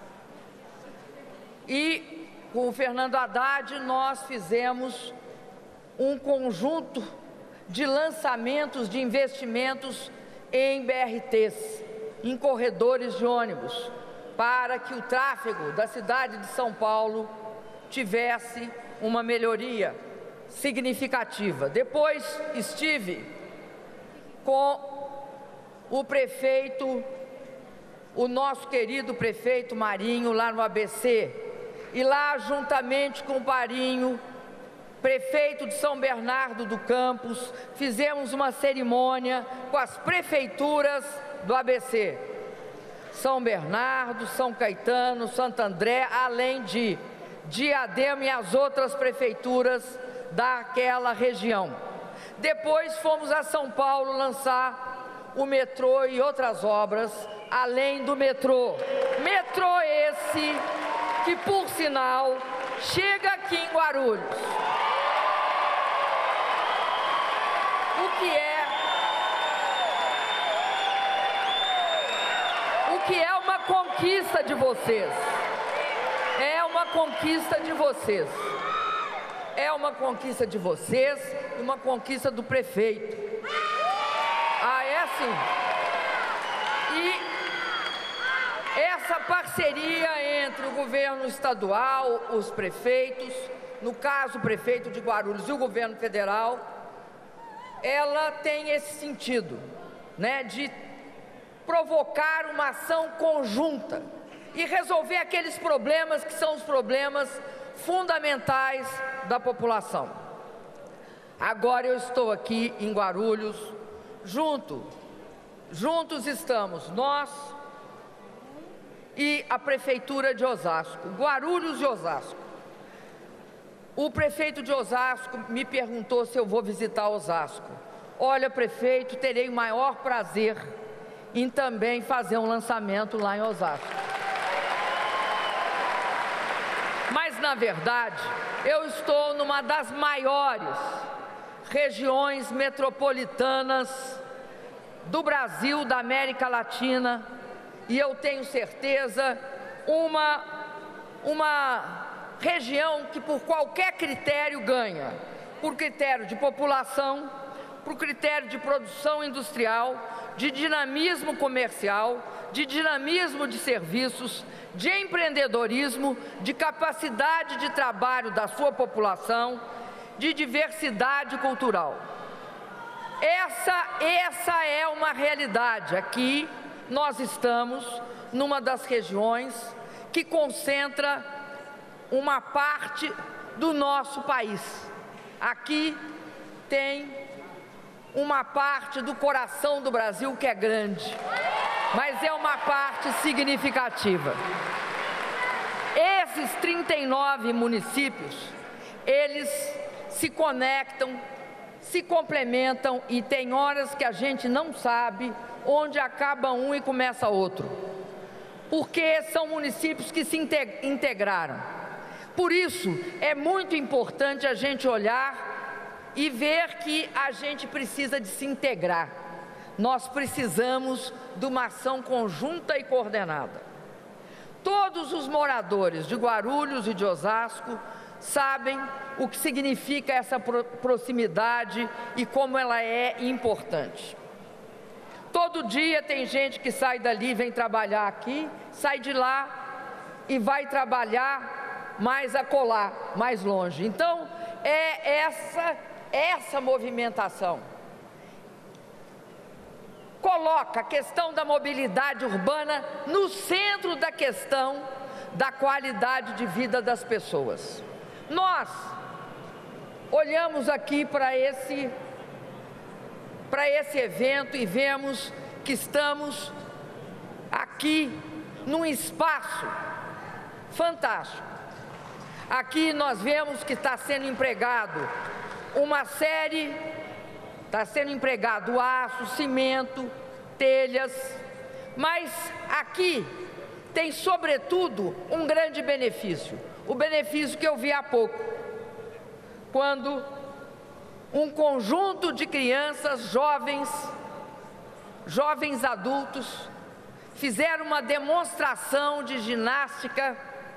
E com o Fernando Haddad nós fizemos um conjunto de lançamentos de investimentos em BRTs, em corredores de ônibus, para que o tráfego da cidade de São Paulo tivesse uma melhoria significativa. Depois estive com o prefeito, o nosso querido prefeito Marinho, lá no ABC, e lá, juntamente com o Marinho, prefeito de São Bernardo do Campos, fizemos uma cerimônia com as prefeituras do ABC, São Bernardo, São Caetano, Santo André, além de Diadema e as outras prefeituras daquela região. Depois fomos a São Paulo lançar o metrô e outras obras, além do metrô. Metrô esse que, por sinal, chega aqui em Guarulhos. O que é uma conquista de vocês. É uma conquista de vocês. É uma conquista de vocês e uma conquista do prefeito. Ah, é assim. E essa parceria entre o governo estadual, os prefeitos, no caso o prefeito de Guarulhos e o governo federal, ela tem esse sentido, né, de provocar uma ação conjunta e resolver aqueles problemas que são os problemas fundamentais da população. Agora eu estou aqui em Guarulhos, juntos estamos nós e a Prefeitura de Osasco, Guarulhos e Osasco. O prefeito de Osasco me perguntou se eu vou visitar Osasco. Olha, prefeito, terei o maior prazer em também fazer um lançamento lá em Osasco. Mas, na verdade, eu estou numa das maiores regiões metropolitanas do Brasil, da América Latina, e eu tenho certeza, uma região que por qualquer critério ganha, por critério de população, por critério de produção industrial, de dinamismo comercial, de dinamismo de serviços, de empreendedorismo, de capacidade de trabalho da sua população, de diversidade cultural. Essa é uma realidade. Aqui nós estamos numa das regiões que concentra uma parte do nosso país. Aqui tem uma parte do coração do Brasil que é grande, mas é uma parte significativa. Esses 39 municípios, eles se conectam, se complementam e tem horas que a gente não sabe onde acaba um e começa outro, porque são municípios que se integraram. Por isso, é muito importante a gente olhar e ver que a gente precisa de se integrar. Nós precisamos de uma ação conjunta e coordenada. Todos os moradores de Guarulhos e de Osasco sabem o que significa essa proximidade e como ela é importante. Todo dia tem gente que sai dali, vem trabalhar aqui, sai de lá e vai trabalhar mais acolá, mais longe. Então, é essa movimentação. Coloca a questão da mobilidade urbana no centro da questão da qualidade de vida das pessoas. Nós olhamos aqui para esse evento e vemos que estamos aqui num espaço fantástico. Aqui nós vemos que está sendo empregado está sendo empregado aço, cimento, telhas, mas aqui tem sobretudo um grande benefício, o benefício que eu vi há pouco, quando um conjunto de crianças, jovens adultos, fizeram uma demonstração de ginástica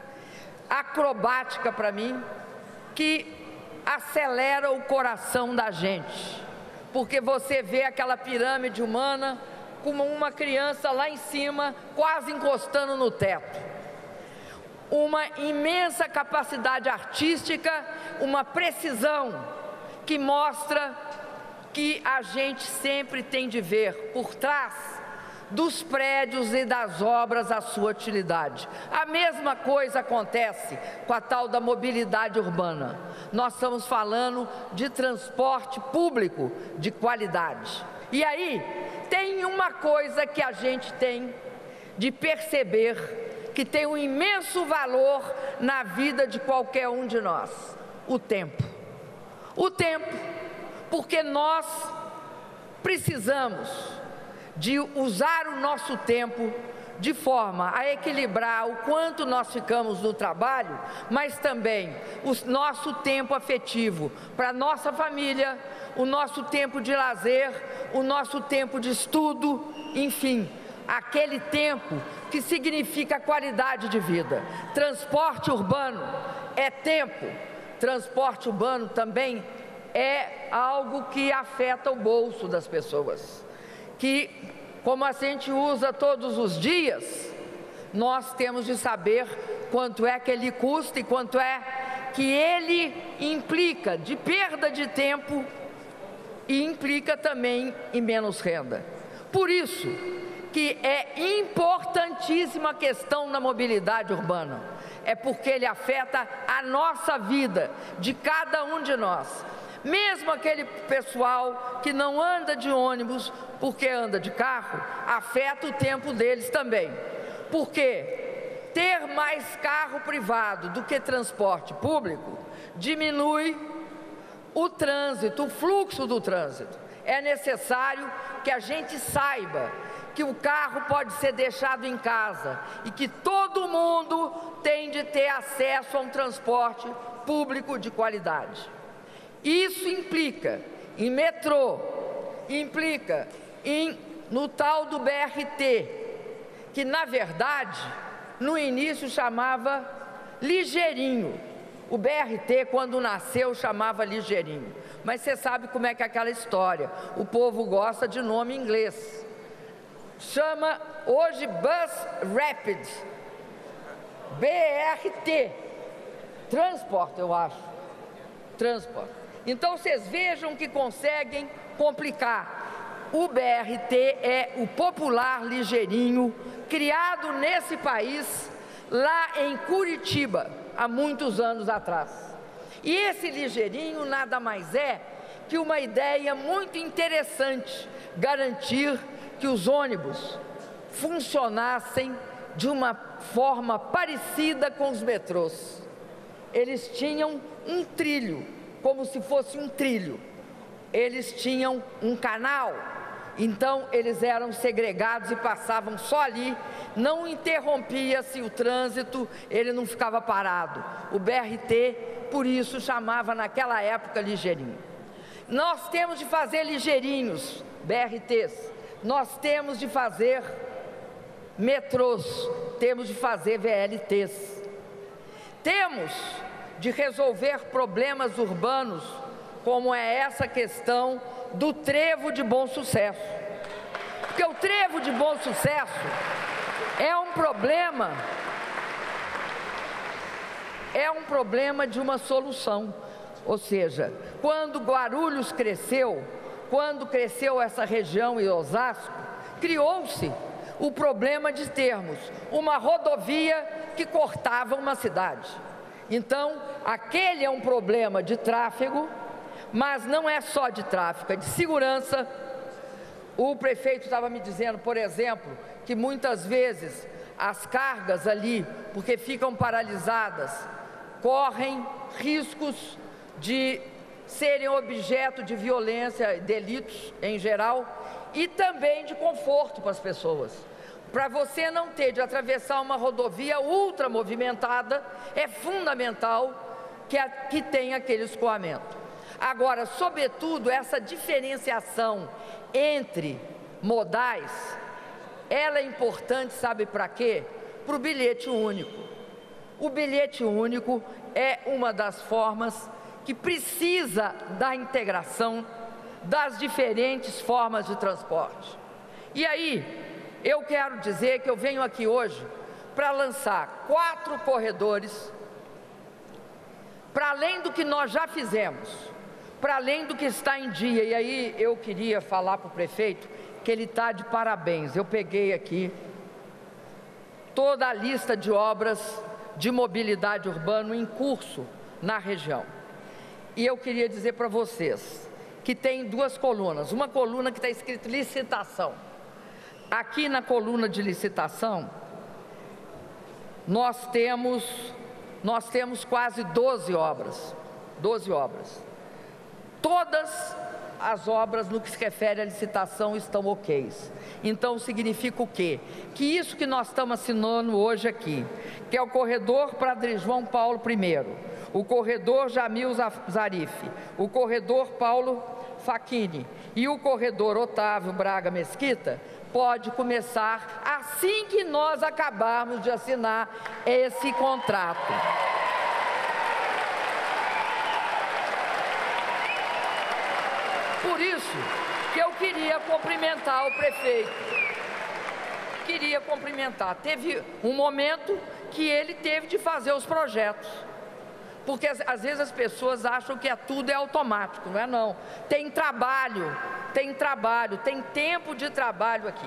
acrobática para mim, que acelera o coração da gente, porque você vê aquela pirâmide humana como uma criança lá em cima, quase encostando no teto. Uma imensa capacidade artística, uma precisão que mostra que a gente sempre tem de ver por trás dos prédios e das obras a sua utilidade. A mesma coisa acontece com a tal da mobilidade urbana. Nós estamos falando de transporte público de qualidade. E aí, tem uma coisa que a gente tem de perceber que tem um imenso valor na vida de qualquer um de nós: o tempo. O tempo, porque nós precisamos de usar o nosso tempo de forma a equilibrar o quanto nós ficamos no trabalho, mas também o nosso tempo afetivo para a nossa família, o nosso tempo de lazer, o nosso tempo de estudo, enfim, aquele tempo que significa qualidade de vida. Transporte urbano é tempo, transporte urbano também é algo que afeta o bolso das pessoas, que, como a gente usa todos os dias, nós temos de saber quanto é que ele custa e quanto é que ele implica de perda de tempo e implica também em menos renda. Por isso que é importantíssima a questão da mobilidade urbana, é porque ele afeta a nossa vida, de cada um de nós. Mesmo aquele pessoal que não anda de ônibus porque anda de carro, afeta o tempo deles também. Porque ter mais carro privado do que transporte público diminui o trânsito, o fluxo do trânsito. É necessário que a gente saiba que o carro pode ser deixado em casa e que todo mundo tem de ter acesso a um transporte público de qualidade. Isso implica em metrô, implica no tal do BRT, que na verdade no início chamava Ligeirinho. O BRT, quando nasceu, chamava Ligeirinho. Mas você sabe como é que é aquela história, o povo gosta de nome inglês. Chama hoje Bus Rapid, BRT, transporte, eu acho, transporte. Então vocês vejam que conseguem complicar. O BRT é o popular Ligeirinho, criado nesse país, lá em Curitiba, há muitos anos atrás. E esse Ligeirinho nada mais é que uma ideia muito interessante: garantir que os ônibus funcionassem de uma forma parecida com os metrôs. Eles tinham um trilho, como se fosse um trilho. Eles tinham um canal, então eles eram segregados e passavam só ali, não interrompia-se o trânsito, ele não ficava parado. O BRT, por isso, chamava naquela época Ligeirinho. Nós temos de fazer ligeirinhos, BRTs, nós temos de fazer metrôs, temos de fazer VLTs. Temos de resolver problemas urbanos, como é essa questão do Trevo de Bom Sucesso. Porque o Trevo de Bom Sucesso é um problema de uma solução. Ou seja, quando Guarulhos cresceu, quando cresceu essa região e Osasco, criou-se o problema de termos uma rodovia que cortava uma cidade. Então, aquele é um problema de tráfego, mas não é só de tráfego, é de segurança. O prefeito estava me dizendo, por exemplo, que muitas vezes as cargas ali, porque ficam paralisadas, correm riscos de serem objeto de violência, delitos em geral, e também de conforto para as pessoas. Para você não ter de atravessar uma rodovia ultra movimentada, é fundamental que tenha aquele escoamento. Agora, sobretudo, essa diferenciação entre modais, ela é importante, sabe para quê? Para o bilhete único. O bilhete único é uma das formas que precisa da integração das diferentes formas de transporte. E aí, eu quero dizer que eu venho aqui hoje para lançar 4 corredores, para além do que nós já fizemos, para além do que está em dia. E aí eu queria falar para o prefeito que ele está de parabéns. Eu peguei aqui toda a lista de obras de mobilidade urbana em curso na região. E eu queria dizer para vocês que tem 2 colunas. Uma coluna que está escrito licitação. Aqui na coluna de licitação, nós temos quase 12 obras. 12 obras. Todas as obras no que se refere à licitação estão ok. Então significa o quê? Que isso que nós estamos assinando hoje aqui, que é o corredor Padre João Paulo I, o corredor Jamil Zarif, o corredor Paulo Facchini e o corredor Otávio Braga Mesquita, pode começar assim que nós acabarmos de assinar esse contrato. Por isso que eu queria cumprimentar o prefeito. Queria cumprimentar. Teve um momento que ele teve de fazer os projetos. Porque às vezes as pessoas acham que tudo é automático, não é não. Tem trabalho, tem tempo de trabalho aqui.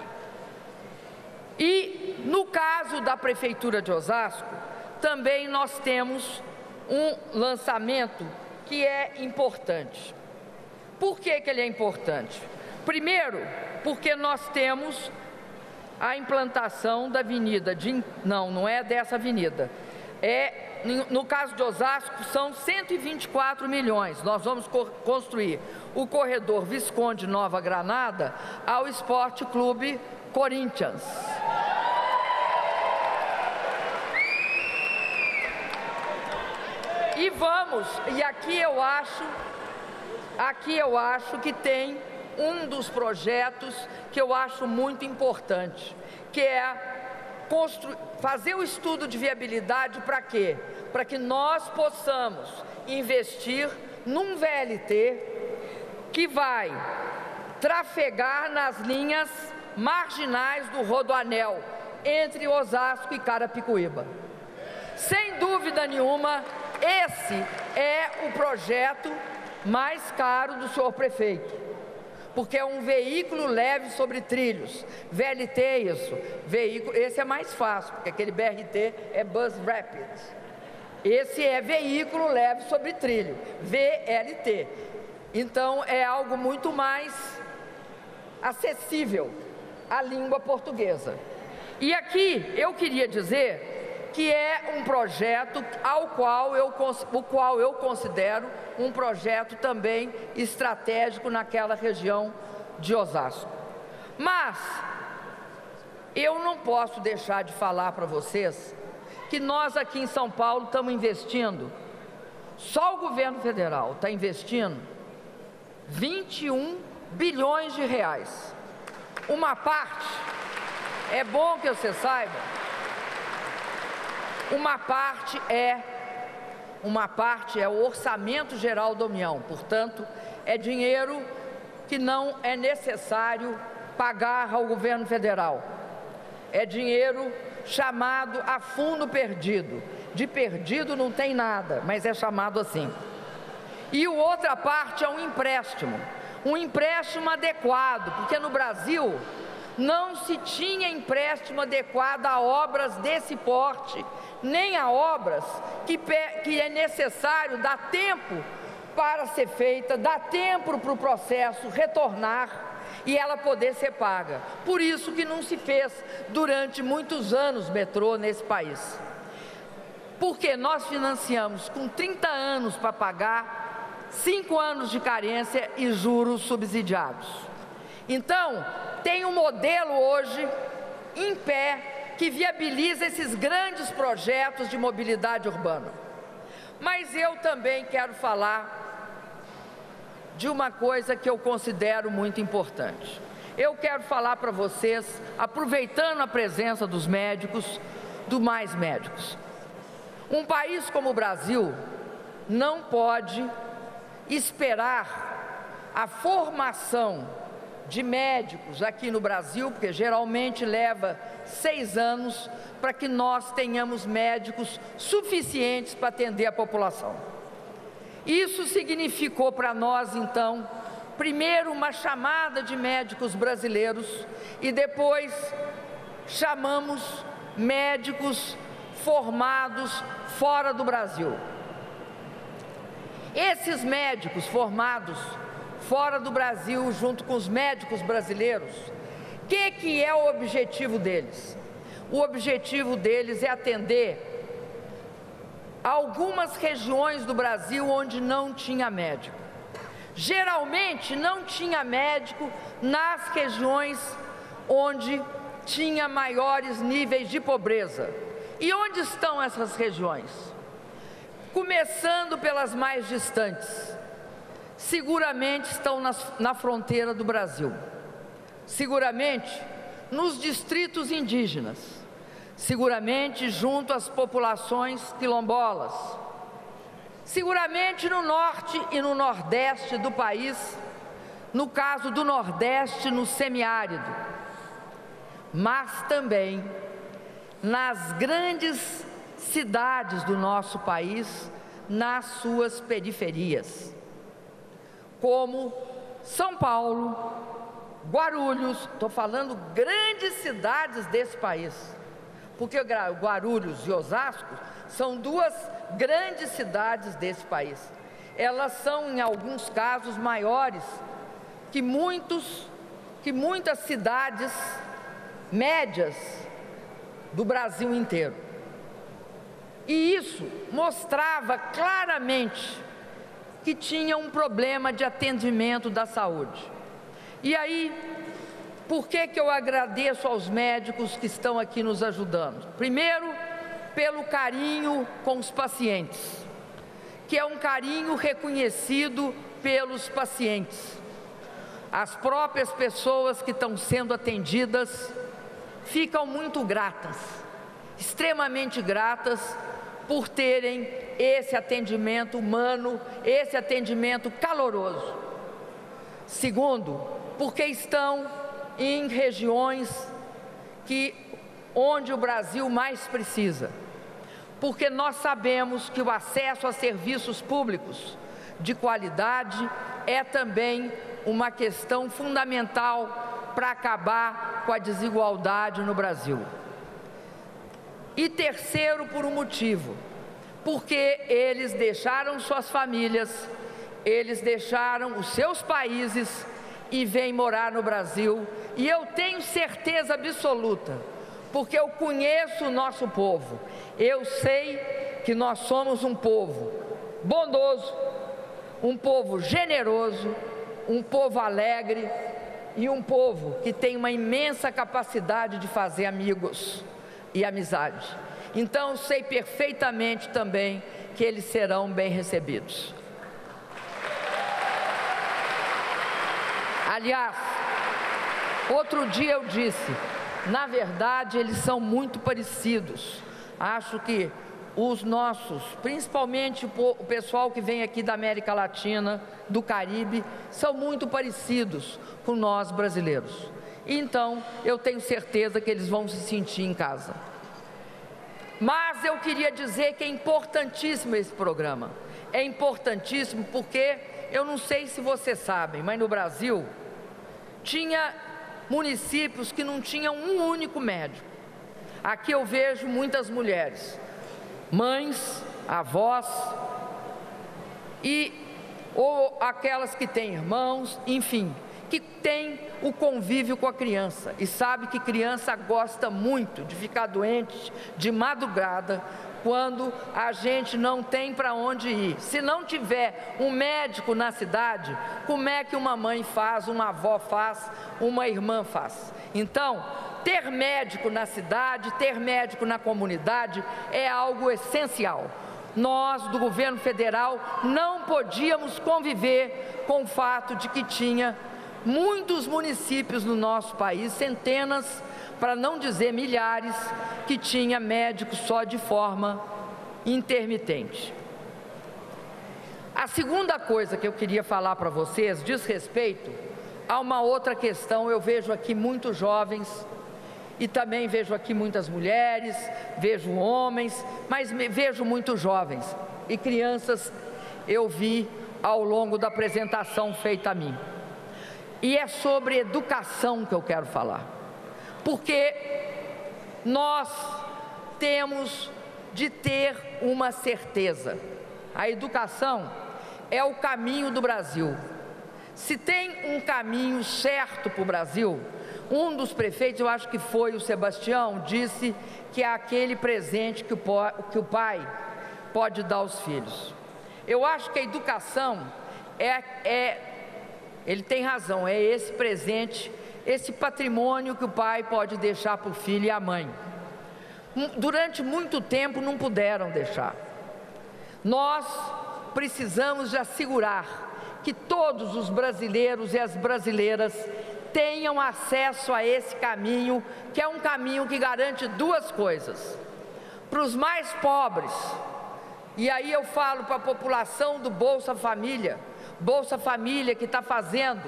E no caso da Prefeitura de Osasco, também nós temos um lançamento que é importante. Por que ele é importante? Primeiro, porque nós temos a implantação da avenida, não é dessa avenida, no caso de Osasco, são 124 milhões. Nós vamos construir o corredor Visconde Nova Granada ao Esporte Clube Corinthians. E aqui eu acho que tem um dos projetos que eu acho muito importante, que é fazer o estudo de viabilidade para quê? Para que nós possamos investir num VLT que vai trafegar nas linhas marginais do Rodoanel, entre Osasco e Carapicuíba. Sem dúvida nenhuma, esse é o projeto mais caro do senhor prefeito, porque é um veículo leve sobre trilhos. VLT é isso, esse é mais fácil, porque aquele BRT é Bus Rapid. Esse é veículo leve sobre trilho, VLT. Então é algo muito mais acessível à língua portuguesa. E aqui eu queria dizer que é um projeto o qual eu considero um projeto também estratégico naquela região de Osasco. Mas eu não posso deixar de falar para vocês que nós aqui em São Paulo estamos investindo, só o governo federal está investindo 21 bilhões de reais. Uma parte, é bom que você saiba, uma parte é o orçamento geral da União, portanto, é dinheiro que não é necessário pagar ao governo federal. É dinheiro chamado a fundo perdido. De perdido não tem nada, mas é chamado assim. E outra parte é um empréstimo adequado, porque no Brasil não se tinha empréstimo adequado a obras desse porte, nem a obras que é necessário dar tempo para ser feita, dar tempo para o processo retornar e ela poder ser paga. Por isso que não se fez durante muitos anos metrô nesse país. Porque nós financiamos com 30 anos para pagar, 5 anos de carência e juros subsidiados. Então, tem um modelo hoje em pé que viabiliza esses grandes projetos de mobilidade urbana. Mas eu também quero falar de uma coisa que eu considero muito importante. Eu quero falar para vocês, aproveitando a presença dos médicos, do Mais Médicos. Um país como o Brasil não pode esperar a formação de médicos aqui no Brasil, porque geralmente leva 6 anos para que nós tenhamos médicos suficientes para atender a população. Isso significou para nós, então, primeiro uma chamada de médicos brasileiros e depois chamamos médicos formados fora do Brasil. Esses médicos formados fora do Brasil, junto com os médicos brasileiros, o que é o objetivo deles? O objetivo deles é atender algumas regiões do Brasil onde não tinha médico. Geralmente não tinha médico nas regiões onde tinha maiores níveis de pobreza. E onde estão essas regiões? Começando pelas mais distantes. Seguramente estão na fronteira do Brasil. Seguramente nos distritos indígenas. Seguramente junto às populações quilombolas. Seguramente no norte e no nordeste do país, no caso do nordeste, no semiárido, mas também nas grandes cidades do nosso país, nas suas periferias, como São Paulo, Guarulhos, estou falando grandes cidades desse país, porque Guarulhos e Osasco são 2 grandes cidades desse país. Elas são, em alguns casos, maiores que muitas cidades médias do Brasil inteiro. E isso mostrava claramente que tinha um problema de atendimento da saúde. E aí, por que eu agradeço aos médicos que estão aqui nos ajudando? Primeiro, pelo carinho com os pacientes, que é um carinho reconhecido pelos pacientes. As próprias pessoas que estão sendo atendidas ficam muito gratas, extremamente gratas, por terem esse atendimento humano, esse atendimento caloroso. Segundo, porque estão em regiões onde o Brasil mais precisa. Porque nós sabemos que o acesso a serviços públicos de qualidade é também uma questão fundamental para acabar com a desigualdade no Brasil. E terceiro, por um motivo, porque eles deixaram suas famílias, eles deixaram os seus países e vêm morar no Brasil. E eu tenho certeza absoluta, porque eu conheço o nosso povo, eu sei que nós somos um povo bondoso, um povo generoso, um povo alegre e um povo que tem uma imensa capacidade de fazer amigos e amizade. Então sei perfeitamente também que eles serão bem recebidos. Aliás, outro dia eu disse, na verdade eles são muito parecidos. Acho que os nossos, principalmente o pessoal que vem aqui da América Latina, do Caribe, são muito parecidos com nós brasileiros. Então, eu tenho certeza que eles vão se sentir em casa. Mas eu queria dizer que é importantíssimo esse programa. É importantíssimo porque, eu não sei se vocês sabem, mas no Brasil, tinha municípios que não tinham um único médico. Aqui eu vejo muitas mulheres, mães, avós, ou aquelas que têm irmãos, enfim, que têm o convívio com a criança e sabe que criança gosta muito de ficar doente de madrugada quando a gente não tem para onde ir. Se não tiver um médico na cidade, como é que uma mãe faz, uma avó faz, uma irmã faz? Então, ter médico na cidade, ter médico na comunidade é algo essencial. nós do governo federal não podíamos conviver com o fato de que tinha muitos municípios no nosso país, centenas, para não dizer milhares, que tinha médicos só de forma intermitente. A segunda coisa que eu queria falar para vocês diz respeito a uma outra questão. Eu vejo aqui muitos jovens e também vejo aqui muitas mulheres, vejo homens, mas vejo muitos jovens e crianças eu vi ao longo da apresentação feita a mim. E é sobre educação que eu quero falar, porque nós temos de ter uma certeza: a educação é o caminho do Brasil. Se tem um caminho certo para o Brasil, um dos prefeitos, eu acho que foi o Sebastião, disse que é aquele presente que o pai pode dar aos filhos. Eu acho que a educação ele tem razão, é esse presente, esse patrimônio que o pai pode deixar para o filho e a mãe. Durante muito tempo não puderam deixar. Nós precisamos de assegurar que todos os brasileiros e as brasileiras tenham acesso a esse caminho, que é um caminho que garante duas coisas. Para os mais pobres, e aí eu falo para a população do Bolsa Família que está fazendo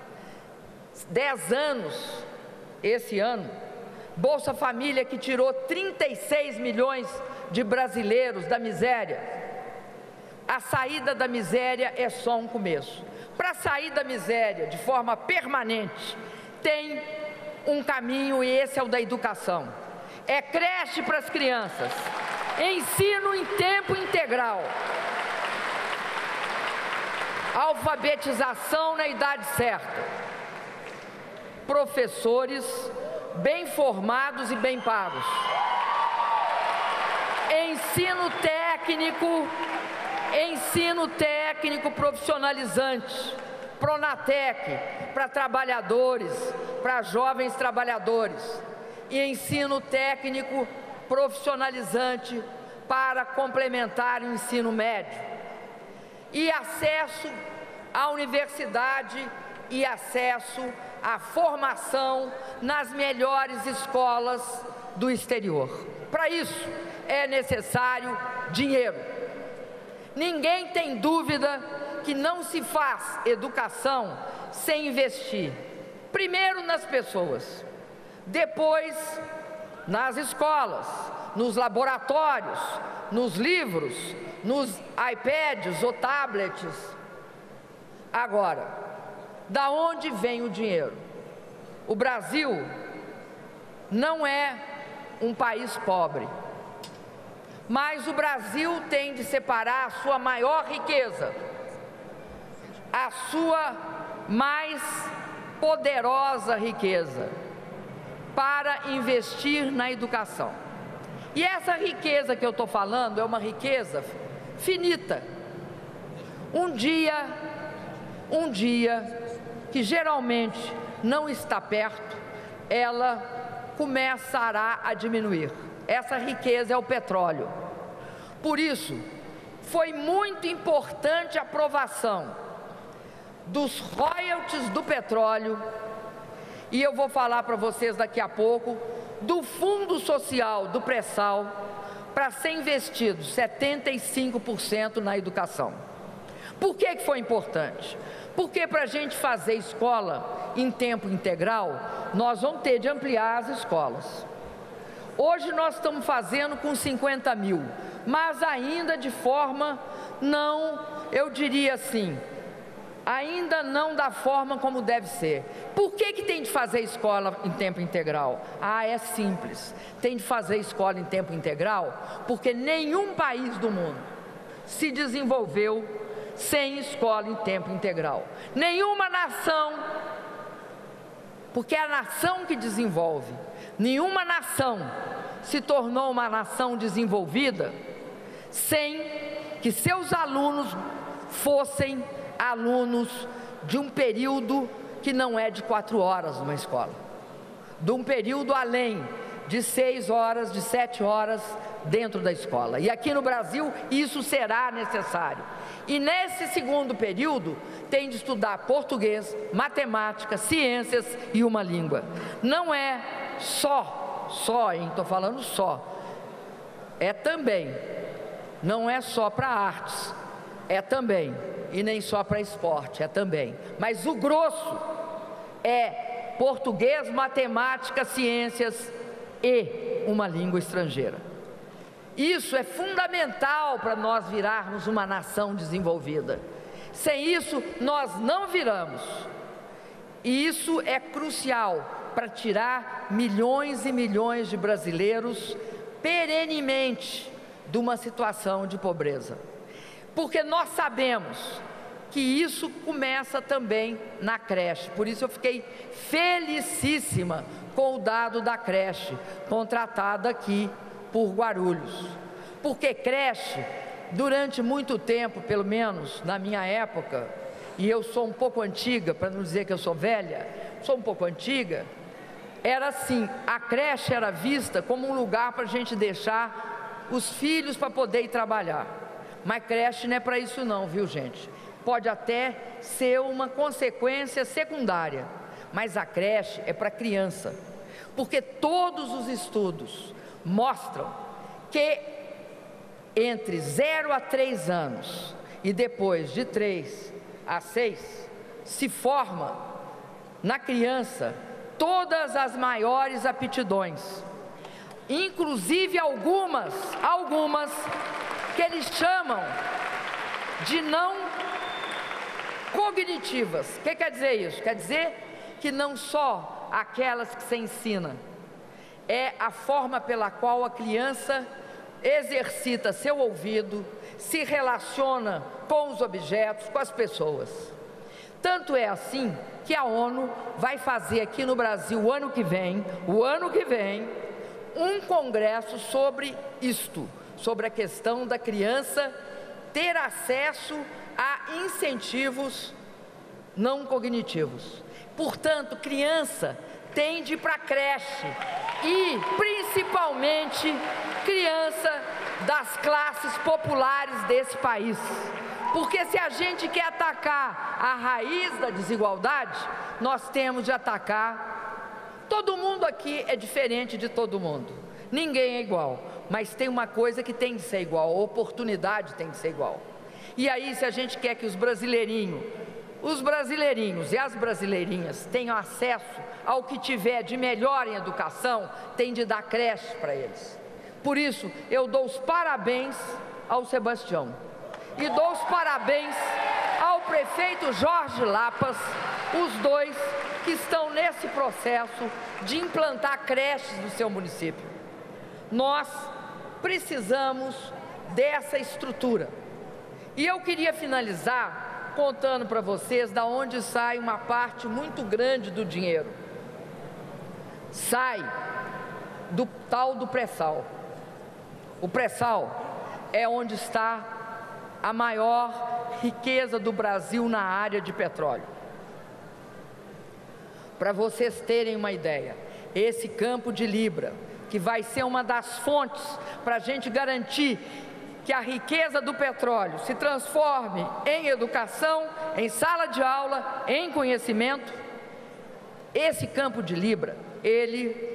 10 anos esse ano, Bolsa Família que tirou 36 milhões de brasileiros da miséria. A saída da miséria é só um começo. Para sair da miséria de forma permanente, tem um caminho, e esse é o da educação. É creche para as crianças, ensino em tempo integral, alfabetização na idade certa, professores bem formados e bem pagos, ensino técnico profissionalizante, Pronatec para trabalhadores, para jovens trabalhadores, e ensino técnico profissionalizante para complementar o ensino médio, e acesso à universidade e acesso à formação nas melhores escolas do exterior. Para isso é necessário dinheiro. Ninguém tem dúvida que não se faz educação sem investir, primeiro nas pessoas, depois nas escolas, nos laboratórios, nos livros, nos iPads ou tablets. Agora, da onde vem o dinheiro? O Brasil não é um país pobre, mas o Brasil tem de separar a sua maior riqueza, a sua mais poderosa riqueza, para investir na educação. E essa riqueza que eu estou falando é uma riqueza finita. Um dia que geralmente não está perto, ela começará a diminuir. Essa riqueza é o petróleo. Por isso, foi muito importante a aprovação dos royalties do petróleo, e eu vou falar para vocês daqui a pouco do Fundo Social do Pré-Sal, para ser investido 75% na educação. Por que foi importante? Porque para a gente fazer escola em tempo integral, nós vamos ter de ampliar as escolas. Hoje nós estamos fazendo com 50 mil, mas ainda de forma não, eu diria assim, ainda não da forma como deve ser. Por que tem de fazer escola em tempo integral? É simples, tem de fazer escola em tempo integral porque nenhum país do mundo se desenvolveu sem escola em tempo integral. Nenhuma nação, porque é a nação que desenvolve. Nenhuma nação se tornou uma nação desenvolvida sem que seus alunos fossem alunos de um período que não é de 4 horas numa escola, de um período além de 6 horas, de 7 horas dentro da escola. E aqui no Brasil isso será necessário. E nesse segundo período tem de estudar português, matemática, ciências e uma língua. Não é estou falando só, é também, não é só para artes, é também, e nem só para esporte, é também. Mas o grosso é português, matemática, ciências e uma língua estrangeira. Isso é fundamental para nós virarmos uma nação desenvolvida. Sem isso, nós não viramos. E isso é crucial para tirar milhões e milhões de brasileiros perenemente de uma situação de pobreza. Porque nós sabemos que isso começa também na creche. Por isso eu fiquei felicíssima com o dado da creche, contratada aqui por Guarulhos. Porque creche, durante muito tempo, pelo menos na minha época, e eu sou um pouco antiga, para não dizer que eu sou velha, sou um pouco antiga, era assim, a creche era vista como um lugar para a gente deixar os filhos para poder ir trabalhar. Mas creche não é para isso não, viu gente? Pode até ser uma consequência secundária, mas a creche é para criança, porque todos os estudos mostram que entre 0 a 3 anos e depois de 3 a 6 se forma na criança todas as maiores aptidões, inclusive algumas que eles chamam de não cognitivas. O que quer dizer isso? Quer dizer que não só aquelas que se ensina, é a forma pela qual a criança exercita seu ouvido, se relaciona com os objetos, com as pessoas. Tanto é assim que a ONU vai fazer aqui no Brasil o ano que vem, um congresso sobre isto, sobre a questão da criança ter acesso a incentivos não cognitivos. Portanto, criança tem de ir para a creche, e principalmente criança das classes populares desse país. Porque se a gente quer atacar a raiz da desigualdade, nós temos de atacar. Todo mundo aqui é diferente de todo mundo, ninguém é igual, mas tem uma coisa que tem de ser igual, a oportunidade tem de ser igual. E aí, se a gente quer que os brasileirinhos e as brasileirinhas tenham acesso ao que tiver de melhor em educação, tem de dar creche para eles. Por isso, eu dou os parabéns ao Sebastião e dou os parabéns ao prefeito Jorge Lapas, os dois que estão nesse processo de implantar creches no seu município. Nós precisamos dessa estrutura. E eu queria finalizar contando para vocês da onde sai uma parte muito grande do dinheiro. Sai do tal do pré-sal. O pré-sal é onde está a maior riqueza do Brasil na área de petróleo. Para vocês terem uma ideia, esse campo de Libra, que vai ser uma das fontes para a gente garantir que a riqueza do petróleo se transforme em educação, em sala de aula, em conhecimento. Esse campo de Libra, ele